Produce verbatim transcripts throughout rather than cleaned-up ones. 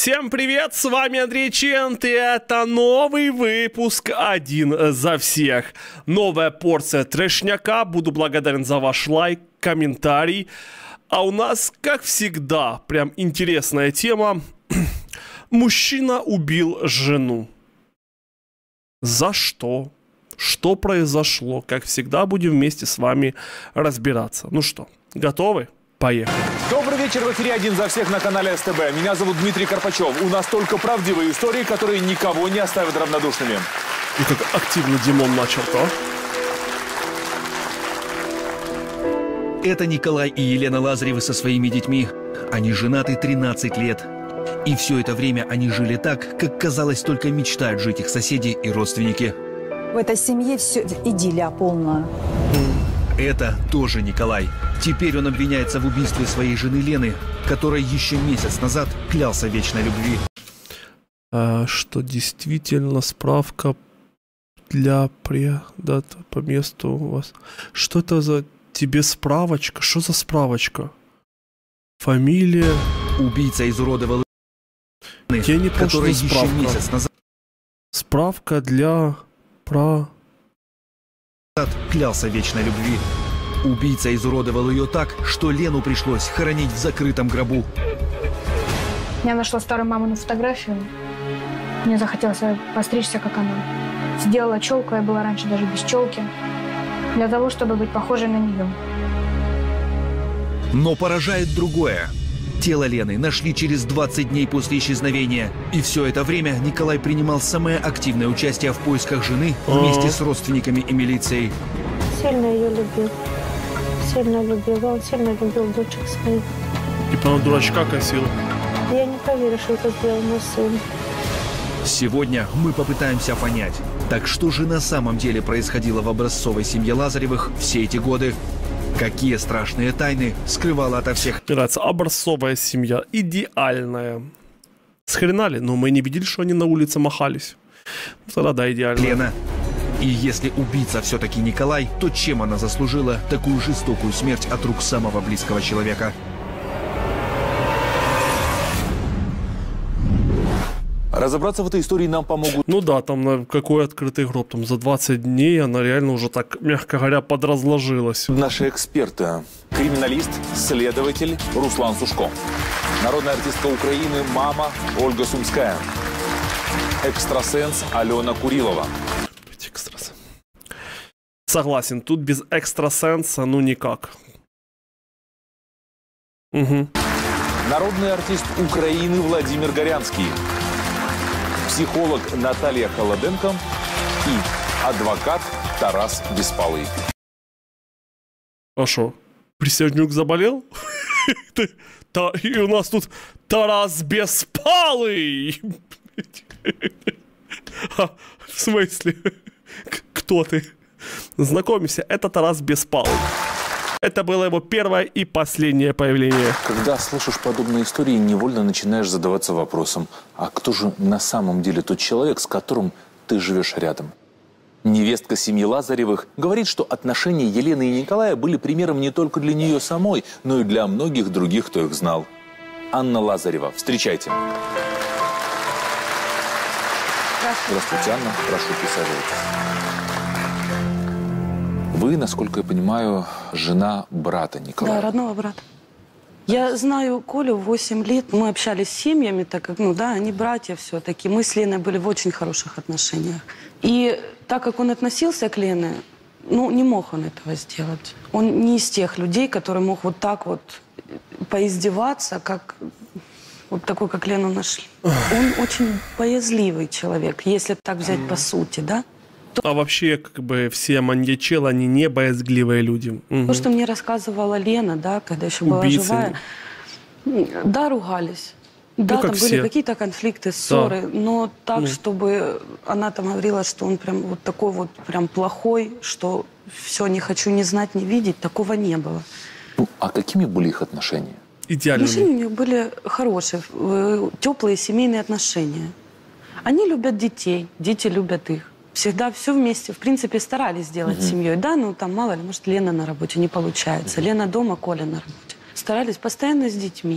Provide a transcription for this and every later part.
Всем привет, с вами Андрей Чент, и это новый выпуск «Один за всех». Новая порция трэшняка, буду благодарен за ваш лайк, комментарий. А у нас, как всегда, прям интересная тема. Мужчина убил жену. За что? Что произошло? Как всегда, будем вместе с вами разбираться. Ну что, готовы? Поехали. Добрый вечер, в эфире «Один за всех» на канале СТБ. Меня зовут Дмитрий Карпачев. У нас только правдивые истории, которые никого не оставят равнодушными. И как активно Димон начал-то. Это Николай и Елена Лазаревы со своими детьми. Они женаты тринадцать лет. И все это время они жили так, как, казалось, только мечтают жить их соседи и родственники. В этой семье все идиллия полная. Это тоже Николай. Теперь он обвиняется в убийстве своей жены Лены, которой еще месяц назад клялся вечной любви. А, что действительно справка для предата по месту у вас. Что это за тебе справочка? Что за справочка? Фамилия. Убийца изуродовал Я не понял, которой что еще справка. месяц назад Справка для про... клялся вечной любви. Убийца изуродовал ее так, что Лену пришлось хоронить в закрытом гробу. Я нашла старую мамину фотографию. Мне захотелось постричься, как она. Сделала челку, я была раньше даже без челки. Для того, чтобы быть похожей на нее. Но поражает другое. Тело Лены нашли через двадцать дней после исчезновения. И все это время Николай принимал самое активное участие в поисках жены вместе с родственниками и милицией. Сильно ее любил. Сильно любил. Он сильно любил дочек своих. И прям дурачка косил. Я не поверю, что это сделал мой сын. Сегодня мы попытаемся понять, так что же на самом деле происходило в образцовой семье Лазаревых все эти годы? Какие страшные тайны скрывала ото всех? Мне нравится образцовая семья, идеальная. Схренали, но мы не видели, что они на улице махались. Тогда да, идеально. Лена. И если убийца все-таки Николай, то чем она заслужила такую жестокую смерть от рук самого близкого человека? Разобраться в этой истории нам помогут... Ну да, там на какой открытый гроб, там за двадцать дней она реально уже так, мягко говоря, подразложилась. Наши эксперты. Криминалист, следователь Руслан Сушко. Народная артистка Украины мама Ольга Сумская. Экстрасенс Алена Курилова. Экстрасенс. Согласен, тут без экстрасенса ну никак. Угу. Народный артист Украины Владимир Горянский. Психолог Наталья Холоденко и адвокат Тарас Беспалый. А шо, присяжнюк заболел? И у нас тут Тарас Беспалый! В смысле? Кто ты? Знакомься, это Тарас Беспалый. Это было его первое и последнее появление. Когда слышишь подобные истории, невольно начинаешь задаваться вопросом, а кто же на самом деле тот человек, с которым ты живешь рядом? Невестка семьи Лазаревых говорит, что отношения Елены и Николая были примером не только для нее самой, но и для многих других, кто их знал. Анна Лазарева. Встречайте. Здравствуйте, Анна. Прошу, присаживайтесь. Вы, насколько я понимаю, жена брата Николая. Да, родного брата. Я знаю Колю восемь лет. Мы общались с семьями, так как, ну да, они братья все-таки. Мы с Леной были в очень хороших отношениях. И так как он относился к Лене, ну, не мог он этого сделать. Он не из тех людей, который мог вот так вот поиздеваться, как вот такой, как Лену нашли. Он очень боязливый человек, если так взять по сути, да? А вообще, как бы, все маньячелы, они не боязгливые люди. Угу. То, что мне рассказывала Лена, да, когда еще была Убийцы. живая, да, ругались. Да, ну, там все. были какие-то конфликты, ссоры, да. но так, ну. чтобы она там говорила, что он прям вот такой вот прям плохой, что все, не хочу ни знать, ни видеть, такого не было. Ну, а какими были их отношения? Идеальными. Отношения у них были хорошие, теплые семейные отношения. Они любят детей, дети любят их. Всегда все вместе, в принципе, старались сделать угу. семьей. Да, ну там мало ли, может, Лена на работе, не получается. Лена дома, Коля на работе. Старались постоянно с детьми.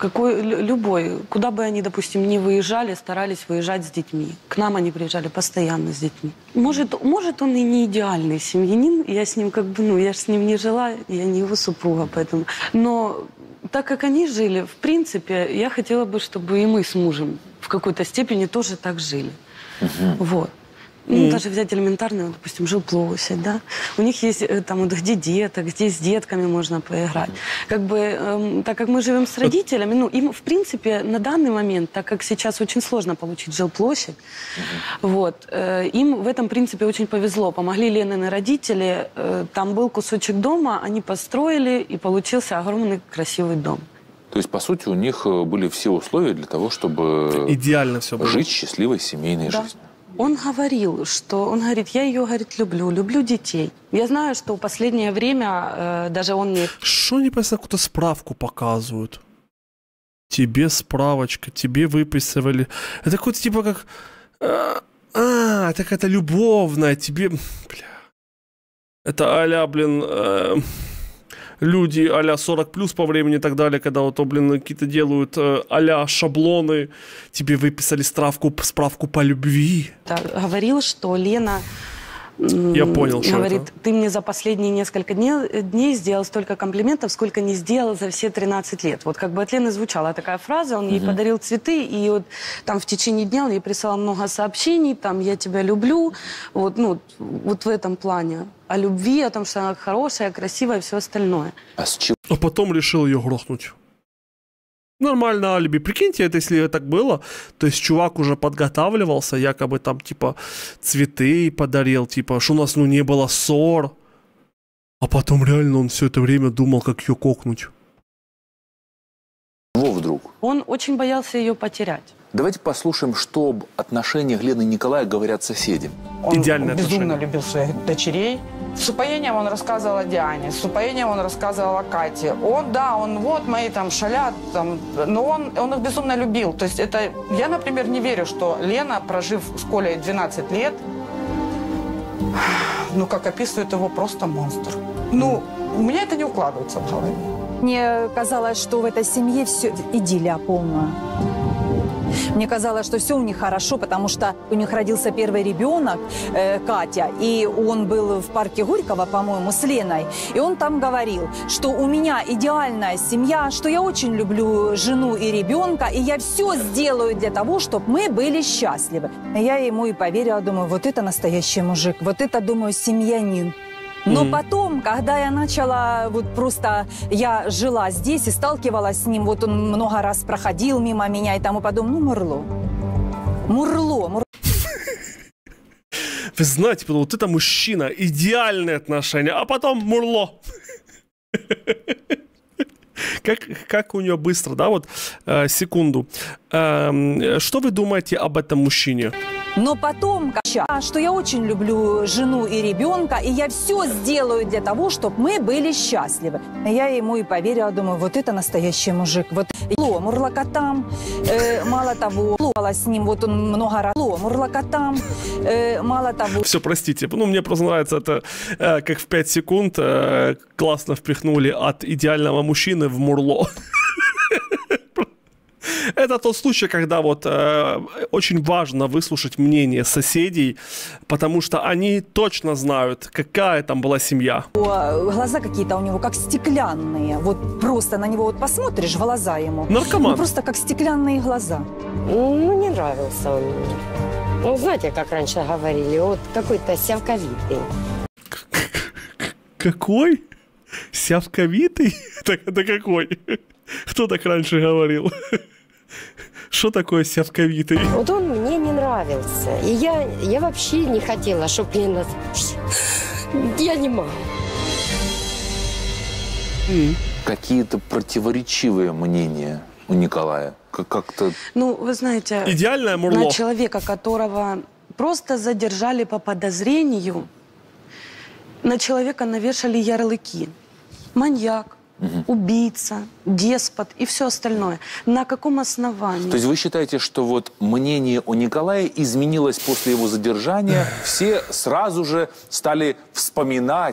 какой, любой, куда бы они, допустим, не выезжали, старались выезжать с детьми. К нам они приезжали постоянно с детьми. Может, может он и не идеальный семьянин, я с ним как бы, ну, я же с ним не жила, я не его супруга, поэтому... Но так как они жили, в принципе, я хотела бы, чтобы и мы с мужем в какой-то степени тоже так жили. Угу. Вот. Ну, mm. даже взять элементарную, допустим, жилплощадь, да. У них есть там, где деток, где с детками можно поиграть. Как бы, эм, так как мы живем с родителями, ну, им, в принципе, на данный момент, так как сейчас очень сложно получить жилплощадь, mm-hmm. вот, э, им в этом, принципе, очень повезло. Помогли Ленины родители, э, там был кусочек дома, они построили, и получился огромный красивый дом. То есть, по сути, у них были все условия для того, чтобы идеально все было. Жить счастливой семейной да. жизнью. Он говорил, что, он говорит, я ее, говорит, люблю, люблю детей. Я знаю, что в последнее время э, даже он мне... Что они просто какую-то справку показывают? Тебе справочка, тебе выписывали. Это какой-то типа как... А, а это какая-то любовная, тебе... Бля. Это а-ля, блин... Э... люди а-ля сорок плюс по времени и так далее, когда вот, блин, какие-то делают э, а-ля шаблоны, тебе выписали справку, справку по любви. Да, говорил, что Лена... Я понял, что говорит, это. Ты мне за последние несколько дней, дней сделал столько комплиментов, сколько не сделал за все тринадцать лет. Вот как бы от Лены звучала такая фраза, он ей угу. подарил цветы, и вот там в течение дня он ей присылал много сообщений, там, я тебя люблю, вот, ну, вот в этом плане. О любви, о том, что она хорошая, красивая и все остальное. А с чего? А потом решил ее грохнуть. Нормально алиби. Прикиньте, это если так было, то есть чувак уже подготавливался, якобы там типа цветы подарил, типа, что у нас ну не было ссор. А потом реально он все это время думал, как ее кокнуть. Во вдруг? Он очень боялся ее потерять. Давайте послушаем, что об отношениях Лены и Николая говорят соседи. Он Идеальное безумно отношение. любил своих дочерей. С упоением он рассказывал о Диане, с упоением он рассказывал о Кате. Он, да, он вот мои там шалят, там, но он, он их безумно любил. То есть это, я, например, не верю, что Лена, прожив с Колей двенадцать лет, ну, как описывает его, просто монстр. Ну, у меня это не укладывается в голове. Мне казалось, что в этой семье все идиллия полная. Мне казалось, что все у них хорошо, потому что у них родился первый ребенок, э, Катя, и он был в парке Горького, по-моему, с Леной. И он там говорил, что у меня идеальная семья, что я очень люблю жену и ребенка, и я все сделаю для того, чтобы мы были счастливы. Я ему и поверила, думаю, вот это настоящий мужик, вот это, думаю, семьянин. Но mm-hmm. потом, когда я начала, вот просто я жила здесь и сталкивалась с ним, вот он много раз проходил мимо меня и тому подобное, ну, Мурло. Мурло, Мурло. Вы знаете, вот это мужчина, идеальные отношения, а потом Мурло. Как, как у нее быстро, да, вот, э, секунду. Э, что вы думаете об этом мужчине? Но потом, что я очень люблю жену и ребенка, и я все сделаю для того, чтобы мы были счастливы. Я ему и поверила, думаю, вот это настоящий мужик. Вот Мурлокотам, э, мало того, с ним, вот он много раз, Мурлокотам, э, мало того. Все, простите, ну мне просто нравится это, э, как в пять секунд э, классно впихнули от идеального мужчины в Мурло. Это тот случай, когда вот э, очень важно выслушать мнение соседей, потому что они точно знают, какая там была семья. Глаза какие-то у него как стеклянные. Вот просто на него вот посмотришь, глаза ему. Наркоман. Ну, просто как стеклянные глаза. Ну, не нравился он мне. Ну, знаете, как раньше говорили, вот какой-то сявковитый. Какой? Сявковитый? Это какой? Кто так раньше говорил? Что такое сявковитый? Вот он мне не нравился. И я, я вообще не хотела, чтобы Лена... Я не могу. Mm. Какие-то противоречивые мнения у Николая? Как-то... Ну, вы знаете... Идеальное Мурло. На человека, которого просто задержали по подозрению, на человека навешали ярлыки. Маньяк. Угу. Убийца, деспот и все остальное. На каком основании? То есть вы считаете, что вот мнение о Николае изменилось после его задержания? Все сразу же стали вспоминать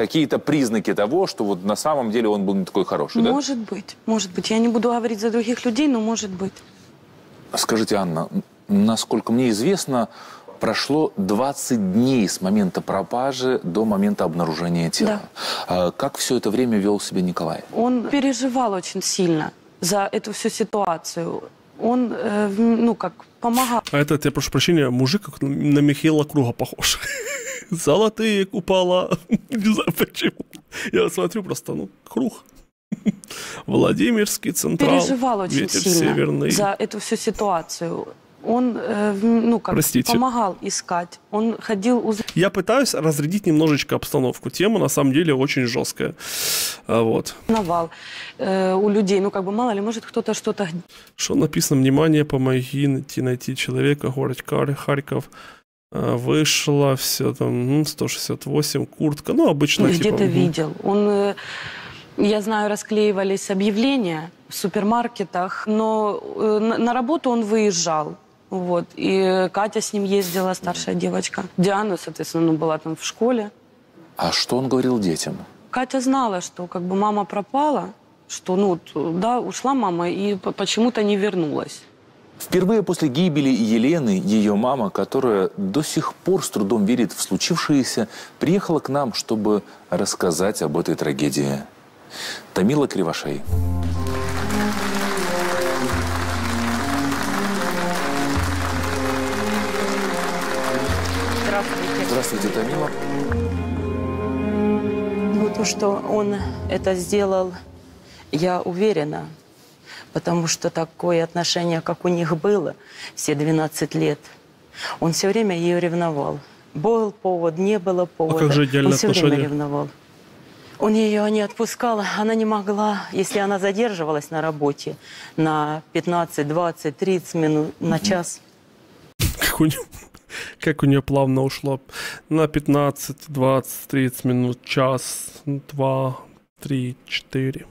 какие-то признаки того, что вот на самом деле он был не такой хороший, да? Может быть, может быть. Я не буду говорить за других людей, но может быть. Скажите, Анна, насколько мне известно, прошло двадцать дней с момента пропажи до момента обнаружения тела. Да. Как все это время вел себя Николай? Он переживал очень сильно за эту всю ситуацию. Он, э, ну, как, помогал. А этот, я прошу прощения, мужик как на Михаила Круга похож. Золотые купола. Не знаю почему. Я смотрю просто, ну, Круг. Владимирский централ. Переживал очень сильно северный. За эту всю ситуацию. Он, э, ну, как, Простите. помогал искать. Он ходил... Уз... Я пытаюсь разрядить немножечко обстановку. Тема, на самом деле, очень жесткая. Вот. Навал э, у людей. Ну, как бы, мало ли, может, кто-то что-то... Что написано? Внимание, помоги найти, найти человека. Город Харьков. Вышло все там, сто шестьдесят восемь, куртка. Ну, обычно, Где-то типа... видел. Он... Э, Я знаю, расклеивались объявления в супермаркетах, но э, на, на работу он выезжал. Вот. И Катя с ним ездила, старшая девочка. Диана, соответственно, ну, была там в школе. А что он говорил детям? Катя знала, что как бы мама пропала, что, ну, да, ушла мама и почему-то не вернулась. Впервые после гибели Елены ее мама, которая до сих пор с трудом верит в случившееся, приехала к нам, чтобы рассказать об этой трагедии. Тамила Кривошей. Здравствуйте. Здравствуйте, Тамила. Ну, то, что он это сделал, я уверена, потому что такое отношение, как у них было все двенадцать лет, он все время ее ревновал. Был повод, не было повода. А как же идеальное он все отношение? время ревновал. Он ее не отпускал, она не могла, если она задерживалась на работе на пятнадцать, двадцать, тридцать минут, на час. Как у нее, как у нее плавно ушло. На пятнадцать, двадцать, тридцать минут, час, два, три, четыре.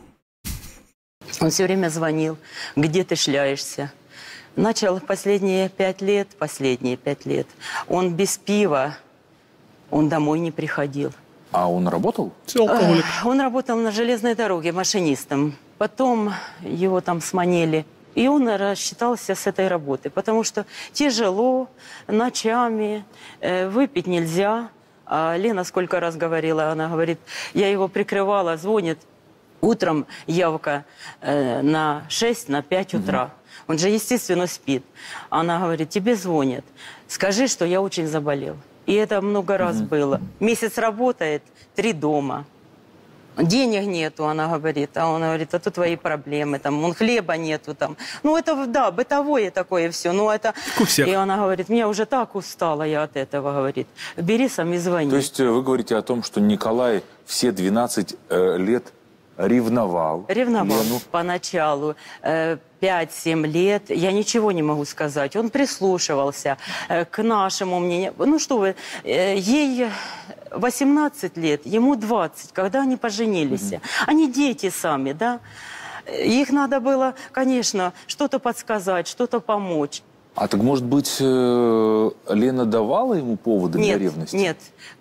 Он все время звонил, где ты шляешься. Начал последние пять лет, последние пять лет, он без пива, он домой не приходил. А он работал? Алкоголик. Он работал на железной дороге машинистом. Потом его там сманили. И он рассчитался с этой работы, потому что тяжело, ночами, э, выпить нельзя. А Лена сколько раз говорила, она говорит, я его прикрывала, звонит утром явка э, на шесть, на пять утра. Угу. Он же, естественно, спит. Она говорит, тебе звонят, скажи, что я очень заболел. И это много раз mm-hmm. было. Месяц работает, три дома. Денег нету, она говорит. А он говорит, а то твои проблемы. Там, он хлеба нету. Там. Ну, это, да, бытовое такое все. Ну, это... И она говорит, меня уже так устала я от этого, говорит. Бери сам и звони. То есть вы говорите о том, что Николай все двенадцать э, лет ревновал? Ревновал Лену. Поначалу. Э, пять-семь лет, я ничего не могу сказать. Он прислушивался э, к нашему мнению. Ну что вы, э, ей восемнадцать лет, ему двадцать, когда они поженились. Mm-hmm. Они дети сами, да. Их надо было, конечно, что-то подсказать, что-то помочь. А так, может быть, э, Лена давала ему поводы нет, для ревности? Нет,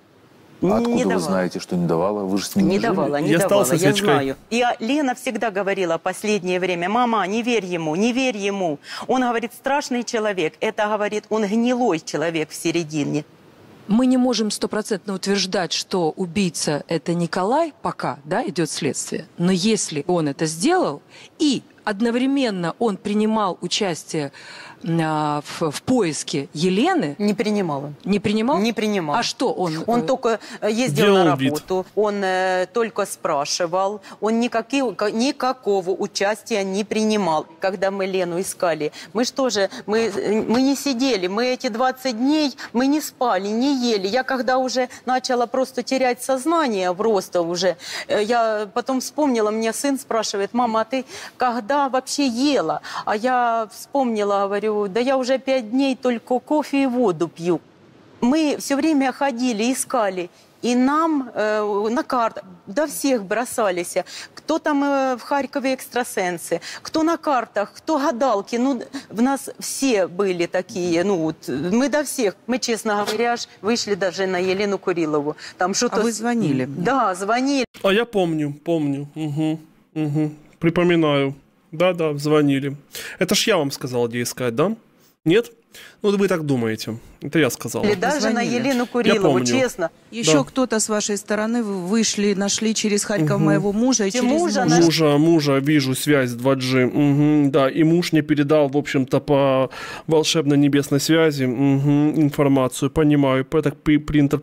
А откуда не вы давала. знаете, что не давала? Вы же с ним не, не жили? давала, не я давала, я свечкой. знаю. И Лена всегда говорила последнее время, мама, не верь ему, не верь ему. Он, говорит, страшный человек. Это, говорит, он гнилой человек в середине. Мы не можем стопроцентно утверждать, что убийца это Николай, пока, да, идет следствие. Но если он это сделал, и одновременно он принимал участие а, в, в поиске Елены... Не принимал он. Не принимал? Не принимал. А что он? Он только ездил Делал на вид. работу, он э, только спрашивал, он никакие, никакого участия не принимал. Когда мы Лену искали, мы что же, мы, мы не сидели, мы эти двадцать дней, мы не спали, не ели. Я когда уже начала просто терять сознание, просто уже, э, я потом вспомнила, мне сын спрашивает, мама, а ты когда вообще ела? А я вспомнила, говорю, да я уже пять дней только кофе и воду пью. Мы все время ходили, искали, И нам э, на картах до всех бросались. Кто там э, в Харькове экстрасенсы, кто на картах, кто гадалки. Ну, в нас все были такие. Ну, вот, мы до всех. Мы, честно говоря, вышли даже на Елену Курилову. Там что-то... А вы звонили? Да, звонили. А я помню, помню. Угу, угу. Припоминаю. Да-да, звонили. Это ж я вам сказал, где искать, да? Нет? Ну, вы так думаете. Это я сказал. Или даже звонили. На Елену Курилову, честно. Еще да. кто-то с вашей стороны вышли, нашли через Харьков угу. моего мужа и через мужа. Мужа, мужа, мужа, вижу, связь два джи. Угу, да, и муж мне передал, в общем-то, по волшебной небесной связи угу, информацию. Понимаю, это принтер...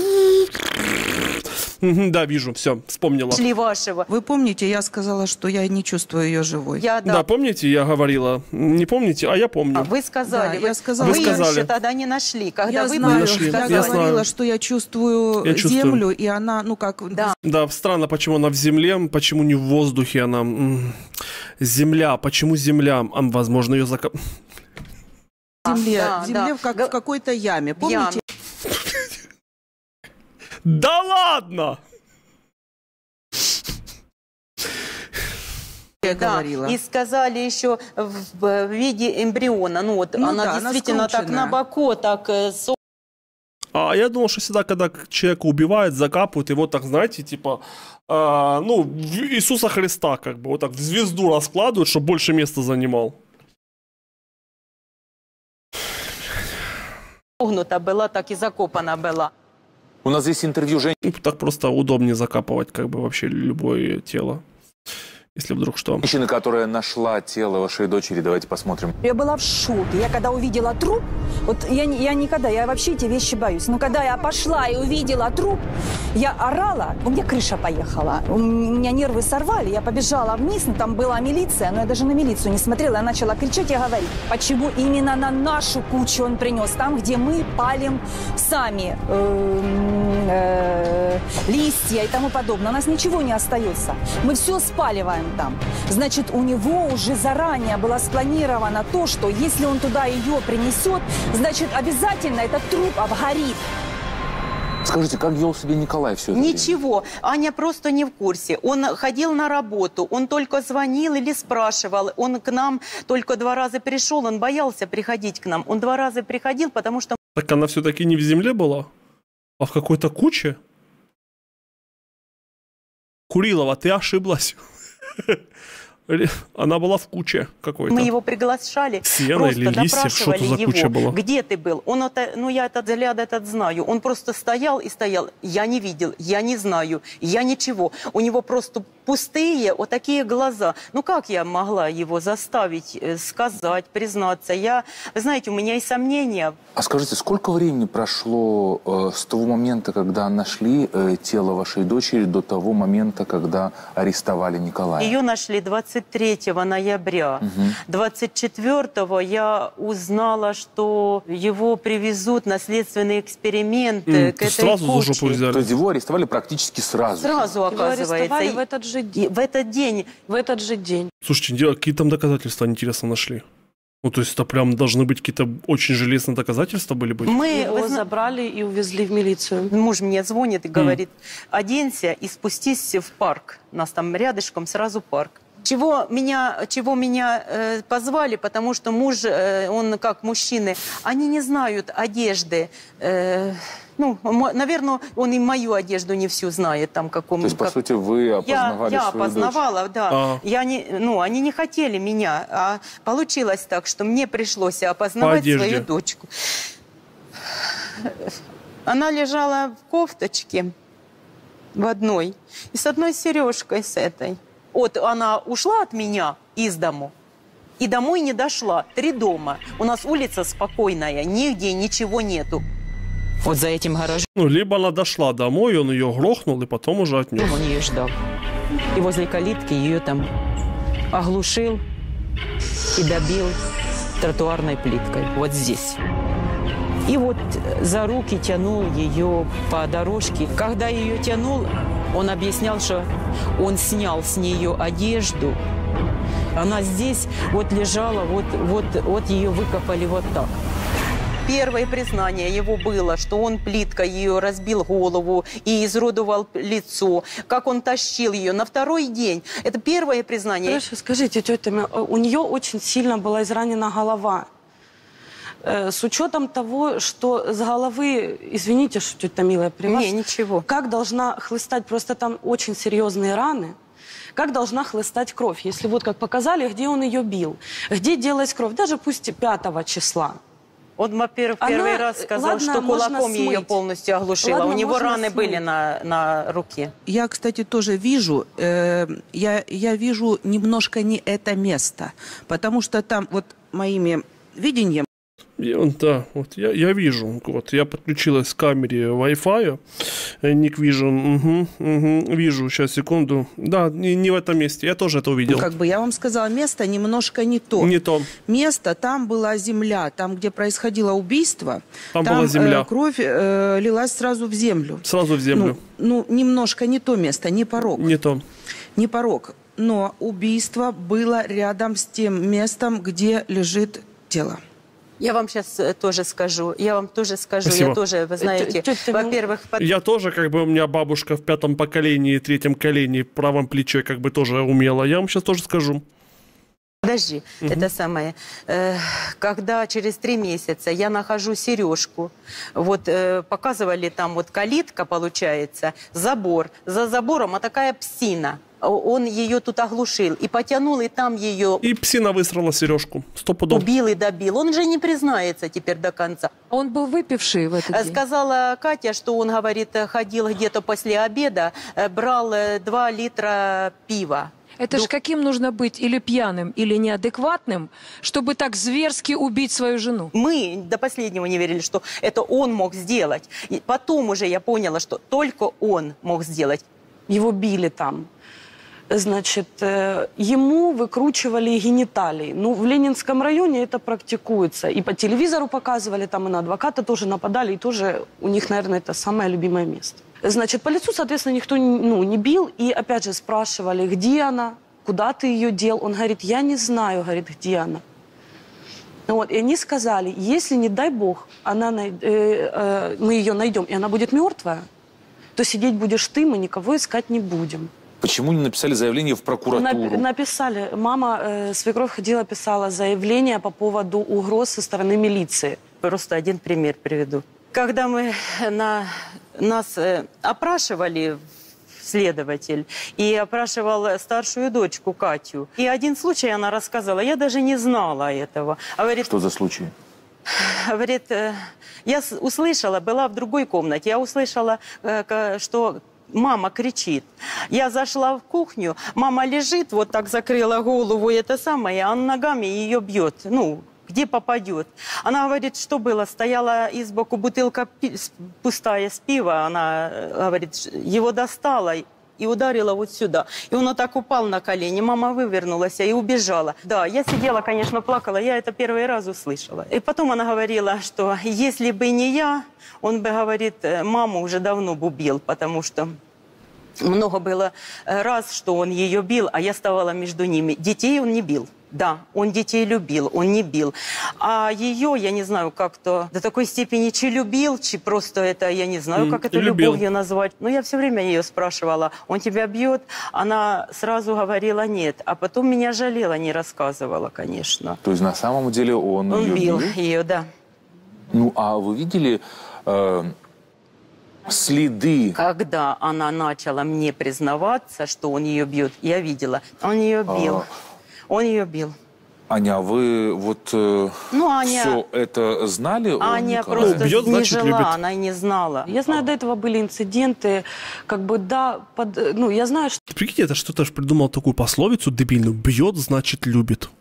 Да, вижу, все, вспомнила. Вашего. Вы помните, я сказала, что я не чувствую ее живой? Я, да. да, помните, я говорила? Не помните, а я помню. А вы сказали, да, вы, я сказала. Вы вы сказали. ее тогда не нашли. Когда я вы знаю, нашли. Я, я говорила, знаю. что я чувствую я землю, чувствую. И она, ну как... Да. да, странно, почему она в земле, почему не в воздухе она... Земля, почему земля? Возможно, ее закоп... Земле, да, земле да. как в какой-то яме, помните? Да ладно! Я да, говорила. И сказали еще в, в виде эмбриона. Ну вот ну, она да, действительно она так на боку, так... А я думал, что всегда, когда человека убивают, закапывают, его так, знаете, типа, э, ну, Иисуса Христа, как бы, вот так в звезду раскладывают, чтобы больше места занимал. Погнута была, так и закопана была. У нас здесь интервью Жени. Так просто удобнее закапывать, как бы, вообще любое тело. Если вдруг что. Женщина, которая нашла тело вашей дочери, давайте посмотрим. Я была в шоке. Я когда увидела труп, вот я, я никогда, я вообще эти вещи боюсь, но когда я пошла и увидела труп, я орала, у меня крыша поехала, у меня нервы сорвали, я побежала вниз, ну, там была милиция, но я даже на милицию не смотрела, я начала кричать и говорить, почему именно на нашу кучу он принес, там, где мы палим сами э, э, листья и тому подобное, у нас ничего не остается, мы все спаливаем там. Значит, у него уже заранее было спланировано то, что если он туда ее принесет, значит, обязательно этот труп обгорит. Скажите, как вел себя Николай все это Ничего, время? Аня просто не в курсе. Он ходил на работу, он только звонил или спрашивал. Он к нам только два раза пришел, он боялся приходить к нам. Он два раза приходил, потому что... Так она все-таки не в земле была, а в какой-то куче? Курилова, ты ошиблась. Она была в куче какой-то. Мы его приглашали, Сено просто или листьев, что-то за куча его. была. Где ты был? Он это, ну я этот взгляд этот знаю. Он просто стоял и стоял. Я не видел, я не знаю, я ничего. У него просто пустые вот такие глаза. Ну как я могла его заставить сказать, признаться? Я, вы знаете, у меня и сомнения. А скажите, сколько времени прошло э, с того момента, когда нашли э, тело вашей дочери, до того момента, когда арестовали Николая? Ее нашли двадцать третьего ноября. Угу. двадцать четвёртого я узнала, что его привезут на следственный эксперимент mm, к этой сразу куче. За жопу взяли. То есть его арестовали практически сразу? Сразу, оказывается. Его арестовали в этот же день. В этот день. В этот же день. Слушайте, какие там доказательства, интересно, нашли? Ну, то есть это прям должны быть какие-то очень железные доказательства были быть? Мы его зна... забрали и увезли в милицию. Муж мне звонит и говорит, mm. оденься и спустись в парк. У нас там рядышком сразу парк. Чего меня, чего меня э, позвали, потому что муж, э, он как мужчины, они не знают одежды. Э, ну, наверное, он и мою одежду не всю знает. Там, каком, То есть, как... по сути, вы опознавали я, я свою опознавала, дочь? да. А. Я не, ну, они не хотели меня, а получилось так, что мне пришлось опознавать свою дочку. Она лежала в кофточке в одной и с одной сережкой с этой. Вот она ушла от меня из дому и домой не дошла. Три дома. У нас улица спокойная, нигде ничего нету. Вот за этим гаражом. Ну, либо она дошла домой, он ее грохнул и потом уже отнес. Он ее ждал. И возле калитки ее там оглушил и добил тротуарной плиткой. Вот здесь. И вот за руки тянул ее по дорожке. Когда ее тянул, он объяснял, что он снял с нее одежду. Она здесь вот лежала, вот, вот, вот ее выкопали вот так. первое признание его было, что он плиткой ее разбил голову и изуродовал лицо, как он тащил ее. На второй день. Это первое признание. Хорошо, скажите, тетя, у нее очень сильно была изранена голова. С учетом того, что с головы, извините, что тетя милая, при вас, Не, ничего. Как должна хлыстать, просто там очень серьезные раны, как должна хлыстать кровь, если вот как показали, где он ее бил, где делалась кровь, даже пусть пятого числа. Он, во-первых, первый Она, раз сказал, ладно, что кулаком можно ее смыть. полностью оглушила. Ладно, У него можно раны смыть. были на, на руке. Я, кстати, тоже вижу, э, я, я вижу немножко не это место, потому что там вот моими видением. И он, да, вот я, я вижу, вот я подключилась к камере Wi-Fi, Nick Vision, угу, угу, вижу, сейчас, секунду, да, не, не в этом месте, я тоже это увидел. Ну, как бы я вам сказала, место немножко не то. Не то. Место, там была земля, там, где происходило убийство, Там была земля. Э, кровь э, лилась сразу в землю. Сразу в землю. Ну, ну, немножко не то место, не порог. Не то. Не порог, но убийство было рядом с тем местом, где лежит тело. Я вам сейчас тоже скажу, я вам тоже скажу, Спасибо. я тоже, вы знаете, во-первых... Под... Я тоже, как бы, у меня бабушка в пятом поколении, третьем колене, в правом плече, как бы, тоже умела. Я вам сейчас тоже скажу. Подожди, угу. Это самое. Э, когда через три месяца я нахожу сережку, вот э, показывали там вот калитка, получается, забор. За забором, а такая псина. Он ее тут оглушил и потянул, и там ее... И псина высрала сережку. Сто пудов. Убил и добил. Он же не признается теперь до конца. Он был выпивший в этот день? Сказала Катя, что он, говорит, ходил где-то после обеда, брал два литра пива. Это Ду... ж каким нужно быть, или пьяным, или неадекватным, чтобы так зверски убить свою жену? Мы до последнего не верили, что это он мог сделать. И потом уже я поняла, что только он мог сделать. Его били там. Значит, ему выкручивали гениталии. Ну, в Ленинском районе это практикуется. И по телевизору показывали, там и на адвоката тоже нападали, и тоже у них, наверное, это самое любимое место. Значит, по лицу, соответственно, никто ну, не бил. И опять же спрашивали, где она, куда ты ее дел. Он говорит, я не знаю, говорит, где она. Вот, и они сказали, если, не дай бог, она, э, э, мы ее найдем, и она будет мертвая, то сидеть будешь ты, мы никого искать не будем. Почему не написали заявление в прокуратуру? Написали. Мама, э, свекровь ходила, писала заявление по поводу угроз со стороны милиции. Просто один пример приведу. Когда мы на, нас э, опрашивали, следователь, и опрашивал старшую дочку Катю. И один случай она рассказала, я даже не знала этого. Говорит, что за случай? Говорит, э, я услышала, была в другой комнате, я услышала, э, что... Мама кричит. Я зашла в кухню, мама лежит, вот так закрыла голову, это самое, а он ногами ее бьет, ну, где попадет. Она говорит, что было, стояла и сбоку бутылка пи- пустая с пива, она говорит, его достала и ударила вот сюда. И он вот так упал на колени, мама вывернулась и убежала. Да, я сидела, конечно, плакала, я это первый раз услышала. И потом она говорила, что если бы не я, он бы, говорит, маму уже давно бы убил, потому что много было раз, что он ее бил, а я вставала между ними. Детей он не бил. Да, он детей любил, он не бил. А ее, я не знаю, как-то до такой степени, чи любил, чи просто это, я не знаю, как mm, это любил. любовью назвать. Но я все время ее спрашивала, он тебя бьет? Она сразу говорила нет. А потом меня жалела, не рассказывала, конечно. То есть на самом деле он, он ее бил? бил? ее, да. Ну, а вы видели э, следы? Когда она начала мне признаваться, что он ее бьет, я видела. Он ее бил. А... Он ее бил. Аня, а вы вот э, ну, Аня... все это знали? Аня просто ну, бьет, не значит, жила, любит. Она не знала. Я знаю, до этого были инциденты, как бы, да, под, ну, я знаю, что... Прикиньте, это что-то ж придумал такую пословицу дебильную. Бьет, значит, любит.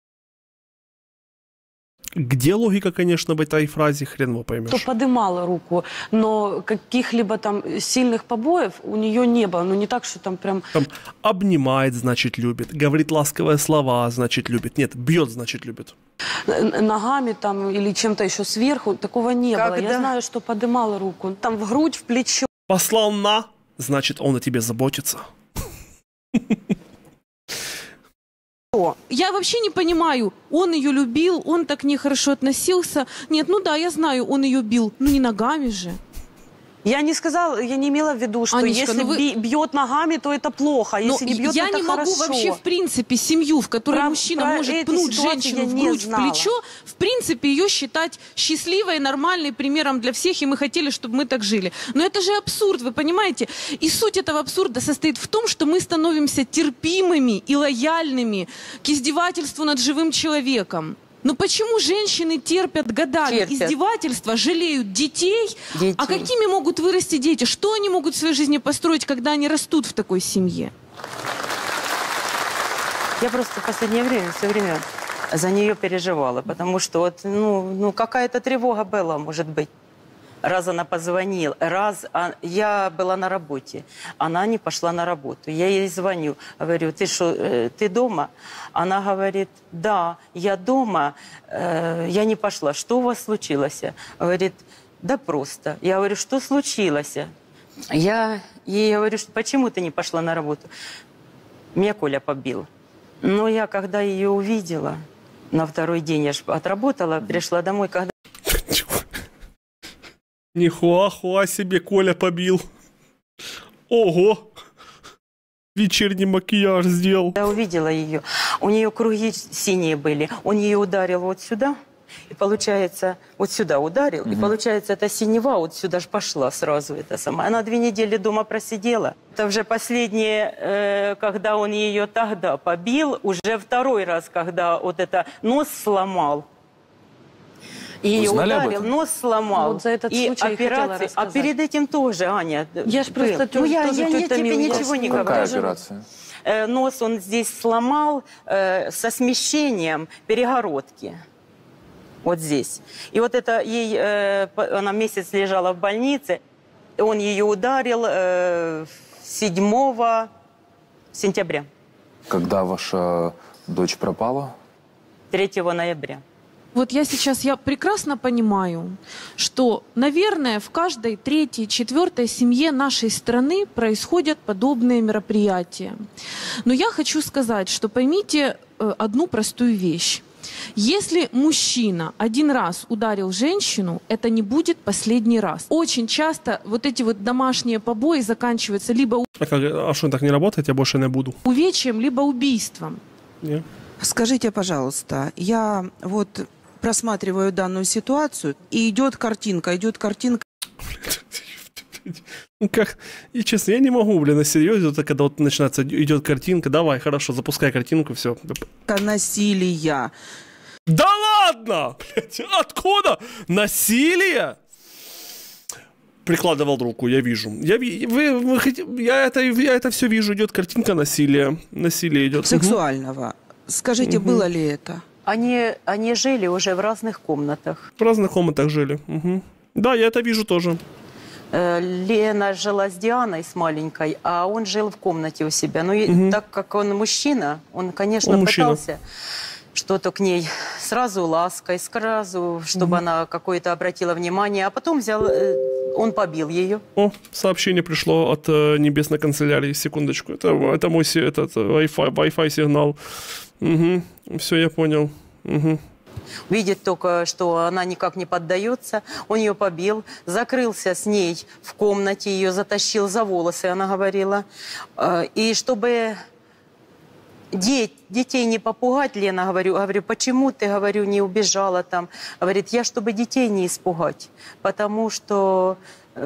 Где логика, конечно, в этой фразе, хрен его поймешь. То подымала руку, но каких-либо там сильных побоев у нее не было. Ну, не так, что там прям... Там обнимает, значит, любит. Говорит ласковые слова, значит, любит. Нет, бьет, значит, любит. Ногами там или чем-то еще сверху, такого не Когда? было. Я знаю, что подымала руку. Там в грудь, в плечо. Послал на, значит, он о тебе заботится. Я вообще не понимаю, он ее любил, он так нехорошо относился. Нет, ну да, я знаю, он ее бил, ну не ногами же. Я не сказала, я не имела в виду, что Анечка, если ну вы... бьет ногами, то это плохо, а если не бьет, я это не могу хорошо. вообще, в принципе, семью, в которой про, мужчина про может пнуть женщину в грудь, в плечо, в принципе, ее считать счастливой, нормальной, примером для всех, и мы хотели, чтобы мы так жили. Но это же абсурд, вы понимаете? И суть этого абсурда состоит в том, что мы становимся терпимыми и лояльными к издевательству над живым человеком. Но почему женщины терпят годами терпят. издевательства, жалеют детей? детей? А какими могут вырасти дети? Что они могут в своей жизни построить, когда они растут в такой семье? Я просто в последнее время, все время за нее переживала, потому что вот, ну, ну, какая-то тревога была, может быть. Раз она позвонила, раз а, я была на работе, она не пошла на работу. Я ей звоню, говорю, ты что, э, ты дома? Она говорит, да, я дома, э, я не пошла. Что у вас случилось? Говорит, да просто. Я говорю, что случилось? Я ей говорю, почему ты не пошла на работу? Меня Коля побил. Но я, когда ее увидела, на второй день я же отработала, пришла домой, когда... Нихуа-хуа себе Коля побил. Ого! Вечерний макияж сделал. Я увидела ее. У нее круги синие были. Он ее ударил вот сюда. И получается, вот сюда ударил. Mm-hmm. И получается, эта синева вот сюда же пошла сразу. Это сама. Она две недели дома просидела. Это уже последнее, э, когда он ее тогда побил. Уже второй раз, когда вот это нос сломал. И ударил, нос сломал. Вот за этот и операции. А перед этим тоже, Аня, я ж просто ну, я, тоже я, я тебе ничего не говорю. Какая операция? Э, нос он здесь сломал э, со смещением перегородки. Вот здесь. И вот это ей, э, она месяц лежала в больнице, он ее ударил э, седьмого сентября. Когда ваша дочь пропала? третьего ноября. Вот я сейчас, я прекрасно понимаю, что, наверное, в каждой третьей, четвертой семье нашей страны происходят подобные мероприятия. Но я хочу сказать, что поймите одну простую вещь. Если мужчина один раз ударил женщину, это не будет последний раз. Очень часто вот эти вот домашние побои заканчиваются либо... А, как, а что, так не работает? Я больше не буду. Увечьем, либо убийством. Нет. Скажите, пожалуйста, я вот просматриваю данную ситуацию, и идет картинка, идет картинка. Ну как, и честно, я не могу, блин, на серьезе, вот, когда вот начинается, идет картинка, давай, хорошо, запускай картинку, все. Насилия. Да ладно! Блядь, откуда? Насилие? Прикладывал руку, я вижу. Я, вы, вы, я, это, я это все вижу, идет картинка насилия. Насилие идет. Сексуального. Угу. Скажите, угу. было ли это? Они, они жили уже в разных комнатах. В разных комнатах жили. Угу. Да, я это вижу тоже. Лена жила с Дианой, с маленькой, а он жил в комнате у себя. Но угу. так как он мужчина, он, конечно, он пытался что-то к ней сразу лаской, сразу, чтобы угу. она какое-то обратила внимание, а потом взял, он побил ее. О, сообщение пришло от э, небесной канцелярии, секундочку. Это, это мой этот, Wi-Fi, Wi-Fi сигнал. Угу. Все, я понял. Угу. Видит только, что она никак не поддается. Он ее побил, закрылся с ней в комнате, ее затащил за волосы, она говорила. И чтобы деть, детей не попугать, Лена, говорю, говорю, почему ты, говорю, не убежала там? Говорит, я, чтобы детей не испугать, потому что...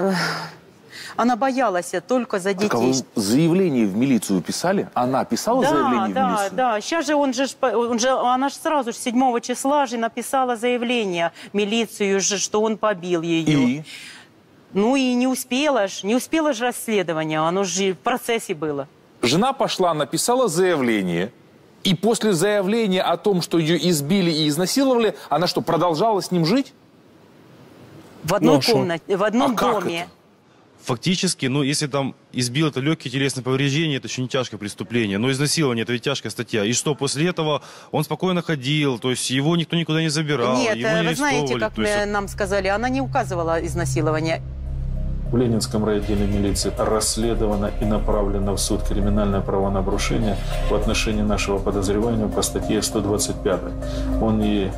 Она боялась только за детей. Так, а вы заявление в милицию писали? Она писала да, заявление да, в милицию? Да, да. Сейчас же он же, он же, она же сразу же седьмого числа же написала заявление в милицию, же, что он побил ее. И? Ну и не успела же, не успела же расследование, оно же в процессе было. Жена пошла, написала заявление, и после заявления о том, что ее избили и изнасиловали, она что, продолжала с ним жить? В одной ну, комнате, в одном а доме. Фактически, ну, если там избил, это легкие телесные повреждения, это еще не тяжкое преступление. Но изнасилование, это ведь тяжкая статья. И что, после этого он спокойно ходил, то есть его никто никуда не забирал, Нет, его не вы знаете, как есть... нам сказали, она не указывала изнасилование. В Ленинском райотделе милиции расследовано и направлено в суд криминальное правонарушение в отношении нашего подозреваемого по статье сто двадцать пять. Он и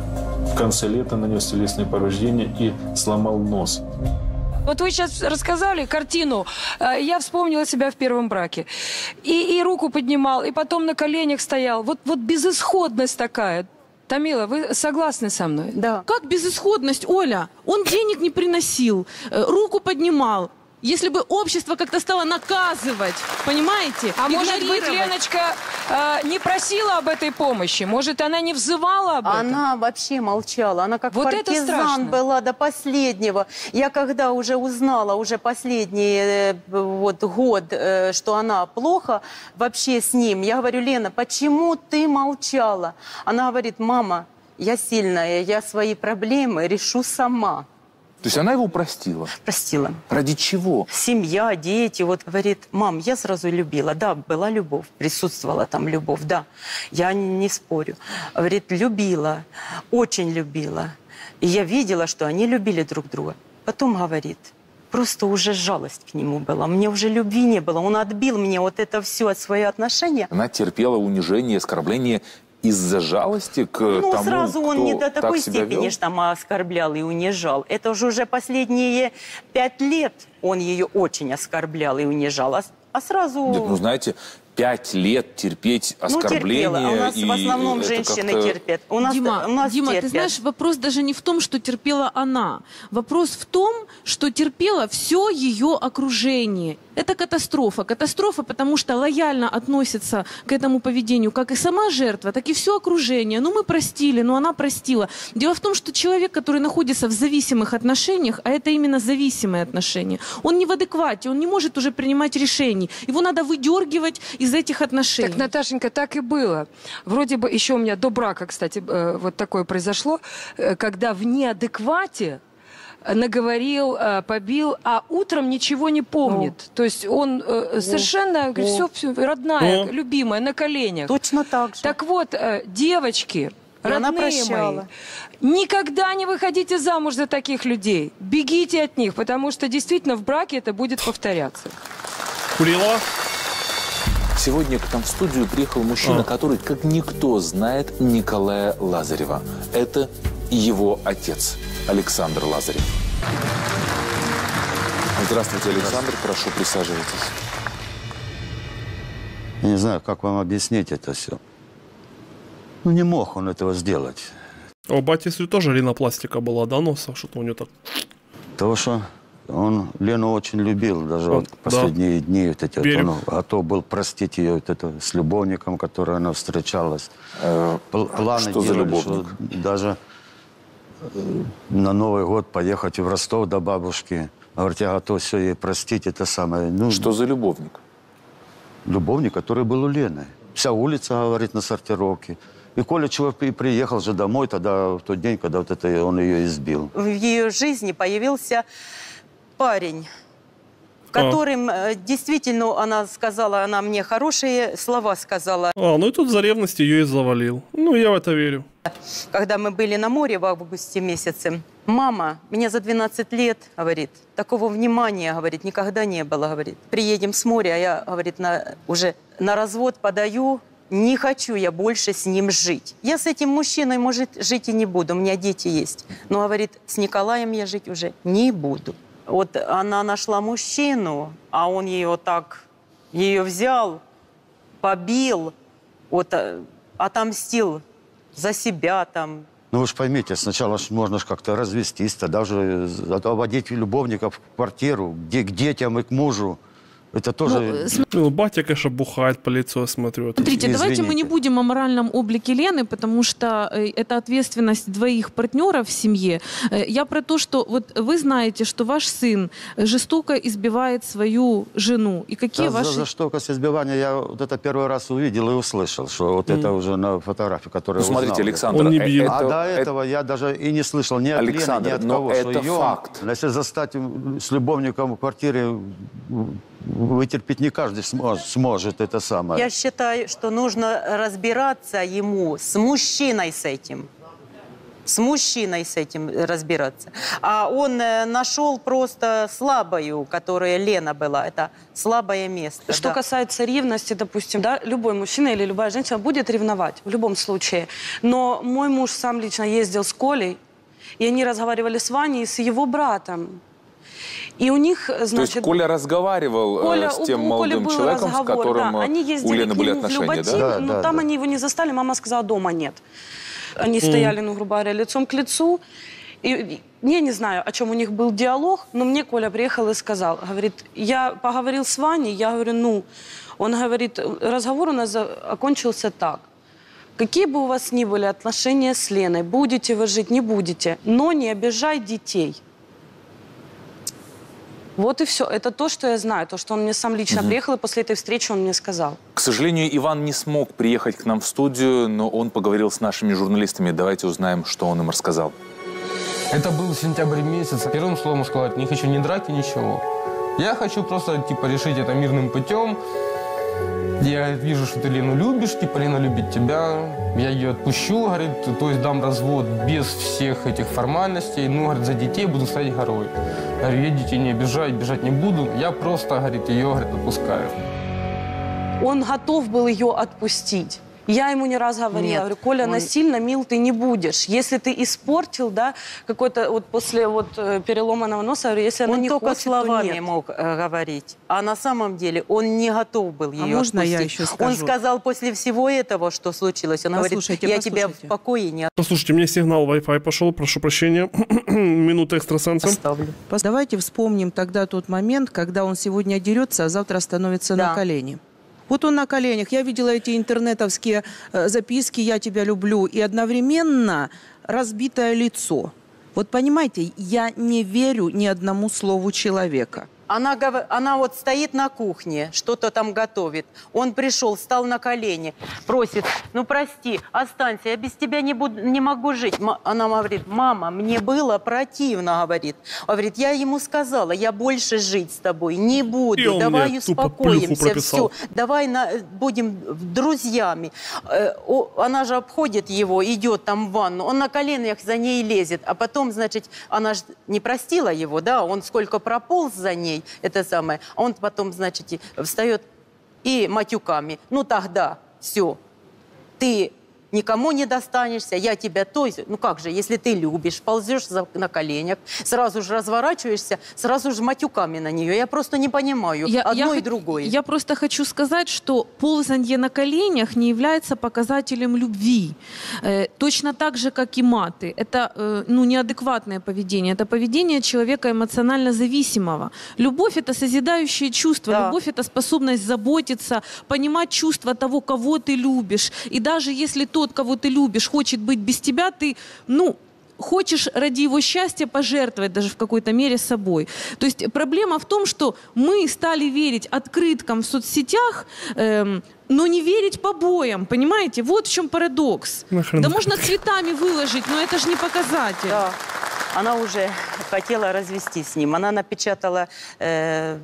в конце лета нанес телесные повреждения и сломал нос. Вот вы сейчас рассказали картину, я вспомнила себя в первом браке. И, и руку поднимал, и потом на коленях стоял. Вот, вот безысходность такая. Тамила, вы согласны со мной? Да. Как безысходность, Оля? Он денег не приносил, руку поднимал. Если бы общество как-то стало наказывать, понимаете? А может быть, Леночка э, не просила об этой помощи? Может, она не взывала об этом? Она вообще молчала. Она как вот партизан была до последнего. Я когда уже узнала, уже последний э, вот, год, э, что она плохо вообще с ним, я говорю: Лена, почему ты молчала? Она говорит: мама, я сильная, я свои проблемы решу сама. То есть она его простила? Простила. Ради чего? Семья, дети. Вот говорит: мам, я сразу любила. Да, была любовь, присутствовала там любовь, да. Я не, не спорю. Говорит, любила, очень любила. И я видела, что они любили друг друга. Потом говорит, просто уже жалость к нему была. Мне уже любви не было. Он отбил мне вот это все от свои отношения. Она терпела унижение, оскорбление из-за жалости к ну, тому, сразу он кто не до такой так себя степени вел? ж там оскорблял и унижал. Это уже, уже последние пять лет он ее очень оскорблял и унижал. А, а сразу... Нет, ну, знаете, пять лет терпеть оскорбления. Ну, терпела. У нас и в основном женщины терпят. У нас, Дима, у нас Дима терпят. ты знаешь, вопрос даже не в том, что терпела она. Вопрос в том, что терпело все ее окружение. Это катастрофа. Катастрофа, потому что лояльно относится к этому поведению как и сама жертва, так и все окружение. Ну, мы простили, но она простила. Дело в том, что человек, который находится в зависимых отношениях, а это именно зависимые отношения, он не в адеквате, он не может уже принимать решений. Его надо выдергивать из этих отношений. Так, Наташенька, так и было. Вроде бы еще у меня до брака, кстати, вот такое произошло, когда в неадеквате наговорил, побил, а утром ничего не помнит. О. То есть он О. совершенно, О. говорит, все, все, родная, О. любимая, на коленях. Точно так же. Так вот, девочки, и родные мои, никогда не выходите замуж за таких людей. Бегите от них, потому что действительно в браке это будет повторяться. Курила? Сегодня к нам в студию приехал мужчина, а. который, как никто, знает Николая Лазарева. Это его отец, Александр Лазарев. Здравствуйте, Александр. Прошу, присаживайтесь. Я не знаю, как вам объяснить это все. Ну, не мог он этого сделать. А у батюшки тоже ринопластика была, да, носа? Что-то у него так... Потому что он Лену очень любил. Даже вот, вот последние да. дни вот эти, вот он готов был простить ее вот это, с любовником, которой она встречалась. Э, Планы что делали, за любовник? Что даже на Новый год поехать в Ростов до бабушки. Говорит, я готов все ей простить, это самое. Ну, что за любовник? Любовник, который был у Лены. Вся улица, говорит, на сортировке. И Коля чего приехал же домой тогда, в тот день, когда вот это он ее избил. В ее жизни появился парень, которым а. действительно она сказала, она мне хорошие слова сказала. А, ну и тут за ревность ее и завалил. Ну, я в это верю. Когда мы были на море в августе месяце, мама, меня за двенадцать лет, говорит, такого внимания, говорит, никогда не было, говорит. Приедем с моря, а я, говорит, на, уже на развод подаю, не хочу я больше с ним жить. Я с этим мужчиной, может, жить и не буду, у меня дети есть. Но, говорит, с Николаем я жить уже не буду. Вот она нашла мужчину, а он ее так, ее взял, побил, вот, отомстил за себя там. Ну вы же поймите, сначала ж можно ж как-то развестись, тогда уже отводить любовников в квартиру, где, к детям и к мужу. Это тоже... Ну, ну, батя, конечно, бухает по лицу, я смотрю. Смотрите, Извините. давайте мы не будем о моральном облике Лены, потому что это ответственность двоих партнеров в семье. Я про то, что вот вы знаете, что ваш сын жестоко избивает свою жену. И какие да, ваши... За жестокость избивания я вот это первый раз увидел и услышал, что вот mm. это уже на фотографии, которую ну, смотрите, Александр, он не бил. А это, до это... этого я даже и не слышал ни от Александр, Лены, ни от но кого, это что ее, факт. Если застать с любовником в квартире, вытерпеть не каждый сможет, сможет это самое. Я считаю, что нужно разбираться ему с мужчиной с этим. с мужчиной с этим разбираться. А он э, нашел просто слабую, которая Лена была. Это слабое место. Что да. касается ревности, допустим, да, любой мужчина или любая женщина будет ревновать в любом случае. Но мой муж сам лично ездил с Колей, и они разговаривали с Ваней и с его братом. И у них, значит... То есть Коля разговаривал Коля, с тем у, у молодым был человеком, разговор, с которым да. Они у Лены были отношения, Люботин, да? но да, там да. они его не застали, мама сказала, дома нет. Они mm. стояли, ну, грубо говоря, лицом к лицу. И я не знаю, о чем у них был диалог, но мне Коля приехал и сказал, говорит, я поговорил с Ваней, я говорю, ну, он говорит, разговор у нас окончился так. Какие бы у вас ни были отношения с Леной, будете вы жить, не будете, но не обижай детей. Вот и все. Это то, что я знаю, то, что он мне сам лично угу. приехал, и после этой встречи он мне сказал. К сожалению, Иван не смог приехать к нам в студию, но он поговорил с нашими журналистами. Давайте узнаем, что он им рассказал. Это был сентябрь месяц. Первым словом сказать, не хочу ни драки, ничего. Я хочу просто, типа, решить это мирным путем. Я вижу, что ты Лену любишь, типа, Лена любит тебя. Я ее отпущу, говорит, то есть дам развод без всех этих формальностей. Ну, говорит, за детей буду стоять горой. Говорю, я детей не обижаю, бежать не буду. Я просто, говорит, ее, говорит, отпускаю. Он готов был ее отпустить. Я ему не раз говорила, Нет, говорю, Коля, он... насильно мил ты не будешь. Если ты испортил, да, какой-то вот после вот переломанного носа, говорю, если она он не только хочет, словами то нет. мог э, говорить, а на самом деле он не готов был ее а можно отпустить. Я еще скажу? Он сказал после всего этого, что случилось, он говорит, я послушайте. тебя в покое не... Послушайте, мне сигнал Wi-Fi пошел, прошу прощения, минута экстрасенса. Оставлю. Давайте вспомним тогда тот момент, когда он сегодня дерется, а завтра становится да. на колени. Вот он на коленях. Я видела эти интернетовские э, записки «Я тебя люблю» и одновременно разбитое лицо. Вот понимаете, я не верю ни одному слову человека. Она, она вот стоит на кухне, что-то там готовит. Он пришел, встал на колени, просит, ну прости, останься, я без тебя не, буду, не могу жить. Она говорит, мама, мне было противно, говорит. Говорит, я ему сказала, я больше жить с тобой не буду, давай успокоимся, все, давай на, будем друзьями. Она же обходит его, идет там в ванну, он на коленях за ней лезет, а потом, значит, она же не простила его, да, он сколько прополз за ней, это самое. А он потом, значит, встает и матюками. Ну тогда все. Ты никому не достанешься, я тебя то есть... Ну как же, если ты любишь, ползешь за, на коленях, сразу же разворачиваешься, сразу же матюками на нее. Я просто не понимаю я, одно я, и другое. Я просто хочу сказать, что ползанье на коленях не является показателем любви. Э, точно так же, как и маты. Это э, ну, неадекватное поведение. Это поведение человека эмоционально зависимого. Любовь – это созидающее чувство. Да. Любовь – это способность заботиться, понимать чувства того, кого ты любишь. И даже если то, тот, кого ты любишь, хочет быть без тебя, ты, ну, хочешь ради его счастья пожертвовать даже в какой-то мере собой. То есть проблема в том, что мы стали верить открыткам в соцсетях, эм, но не верить побоям, понимаете? Вот в чем парадокс. Нахрен. Да можно цветами выложить, но это же не показатель. Да. Она уже хотела развестись с ним. Она напечатала... Э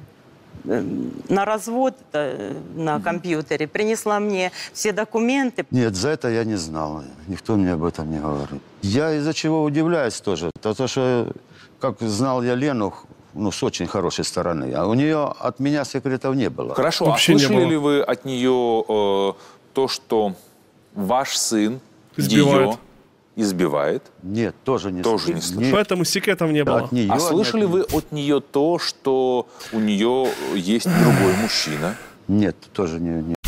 на развод на компьютере, принесла мне все документы. Нет, за это я не знал. Никто мне об этом не говорит. Я из-за чего удивляюсь тоже. То, то, что, как знал я Лену, ну, с очень хорошей стороны. А у нее от меня секретов не было. Хорошо, вообще а слышали ли вы от нее э, то, что ваш сын избивает? Ее избивает? Нет, тоже не тоже не слышали. Поэтому секретов не было. От нее, а слышали от вы от нее то, что у нее есть другой мужчина? Нет, тоже не... не.